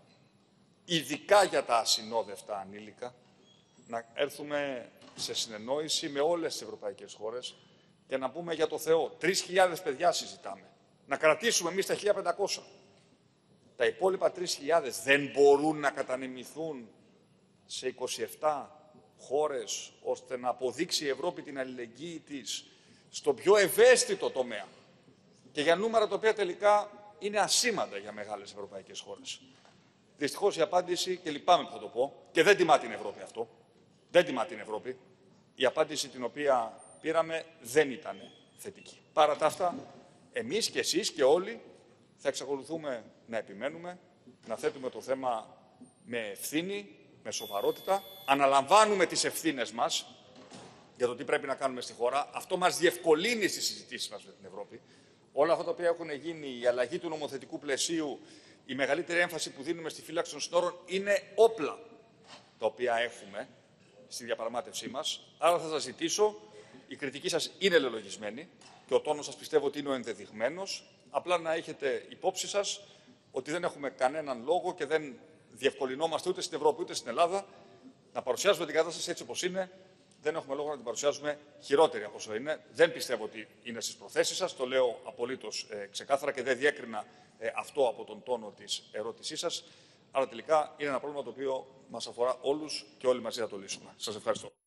ειδικά για τα ασυνόδευτα ανήλικα, να έρθουμε σε συνεννόηση με όλες τις ευρωπαϊκές χώρες και να πούμε για το Θεό, 3.000 παιδιά συζητάμε. Να κρατήσουμε εμείς τα 1.500. Τα υπόλοιπα 3.000 δεν μπορούν να κατανεμηθούν σε 27 χώρες, ώστε να αποδείξει η Ευρώπη την αλληλεγγύη της στο πιο ευαίσθητο τομέα και για νούμερα τα οποία τελικά είναι ασήμαντα για μεγάλες ευρωπαϊκές χώρες. Δυστυχώς η απάντηση, και λυπάμαι που θα το πω, και δεν τιμά την Ευρώπη αυτό, δεν τιμά την Ευρώπη, η απάντηση την οποία πήραμε δεν ήταν θετική. Παρά τα αυτά, εμείς και εσείς και όλοι θα εξακολουθούμε να επιμένουμε, να θέτουμε το θέμα με ευθύνη, με σοβαρότητα, αναλαμβάνουμε τις ευθύνες μας για το τι πρέπει να κάνουμε στη χώρα. Αυτό μας διευκολύνει στις συζητήσεις μας με την Ευρώπη. Όλα αυτά τα οποία έχουν γίνει, η αλλαγή του νομοθετικού πλαισίου, η μεγαλύτερη έμφαση που δίνουμε στη φύλαξη των συνόρων, είναι όπλα τα οποία έχουμε στη διαπραγμάτευσή μας. Άρα θα σας ζητήσω, η κριτική σας είναι λελογισμένη και ο τόνος σας πιστεύω ότι είναι ο ενδεδειγμένος. Απλά να έχετε υπόψη σας ότι δεν έχουμε κανέναν λόγο και δεν διευκολυνόμαστε ούτε στην Ευρώπη ούτε στην Ελλάδα να παρουσιάζουμε την κατάσταση έτσι όπως είναι. Δεν έχουμε λόγο να την παρουσιάζουμε χειρότερη από όσο είναι. Δεν πιστεύω ότι είναι στις προθέσεις σας. Το λέω απολύτως ξεκάθαρα και δεν διέκρινα αυτό από τον τόνο της ερώτησής σας. Αλλά τελικά είναι ένα πρόβλημα το οποίο μας αφορά όλους και όλοι μαζί θα το λύσουμε. Σας ευχαριστώ.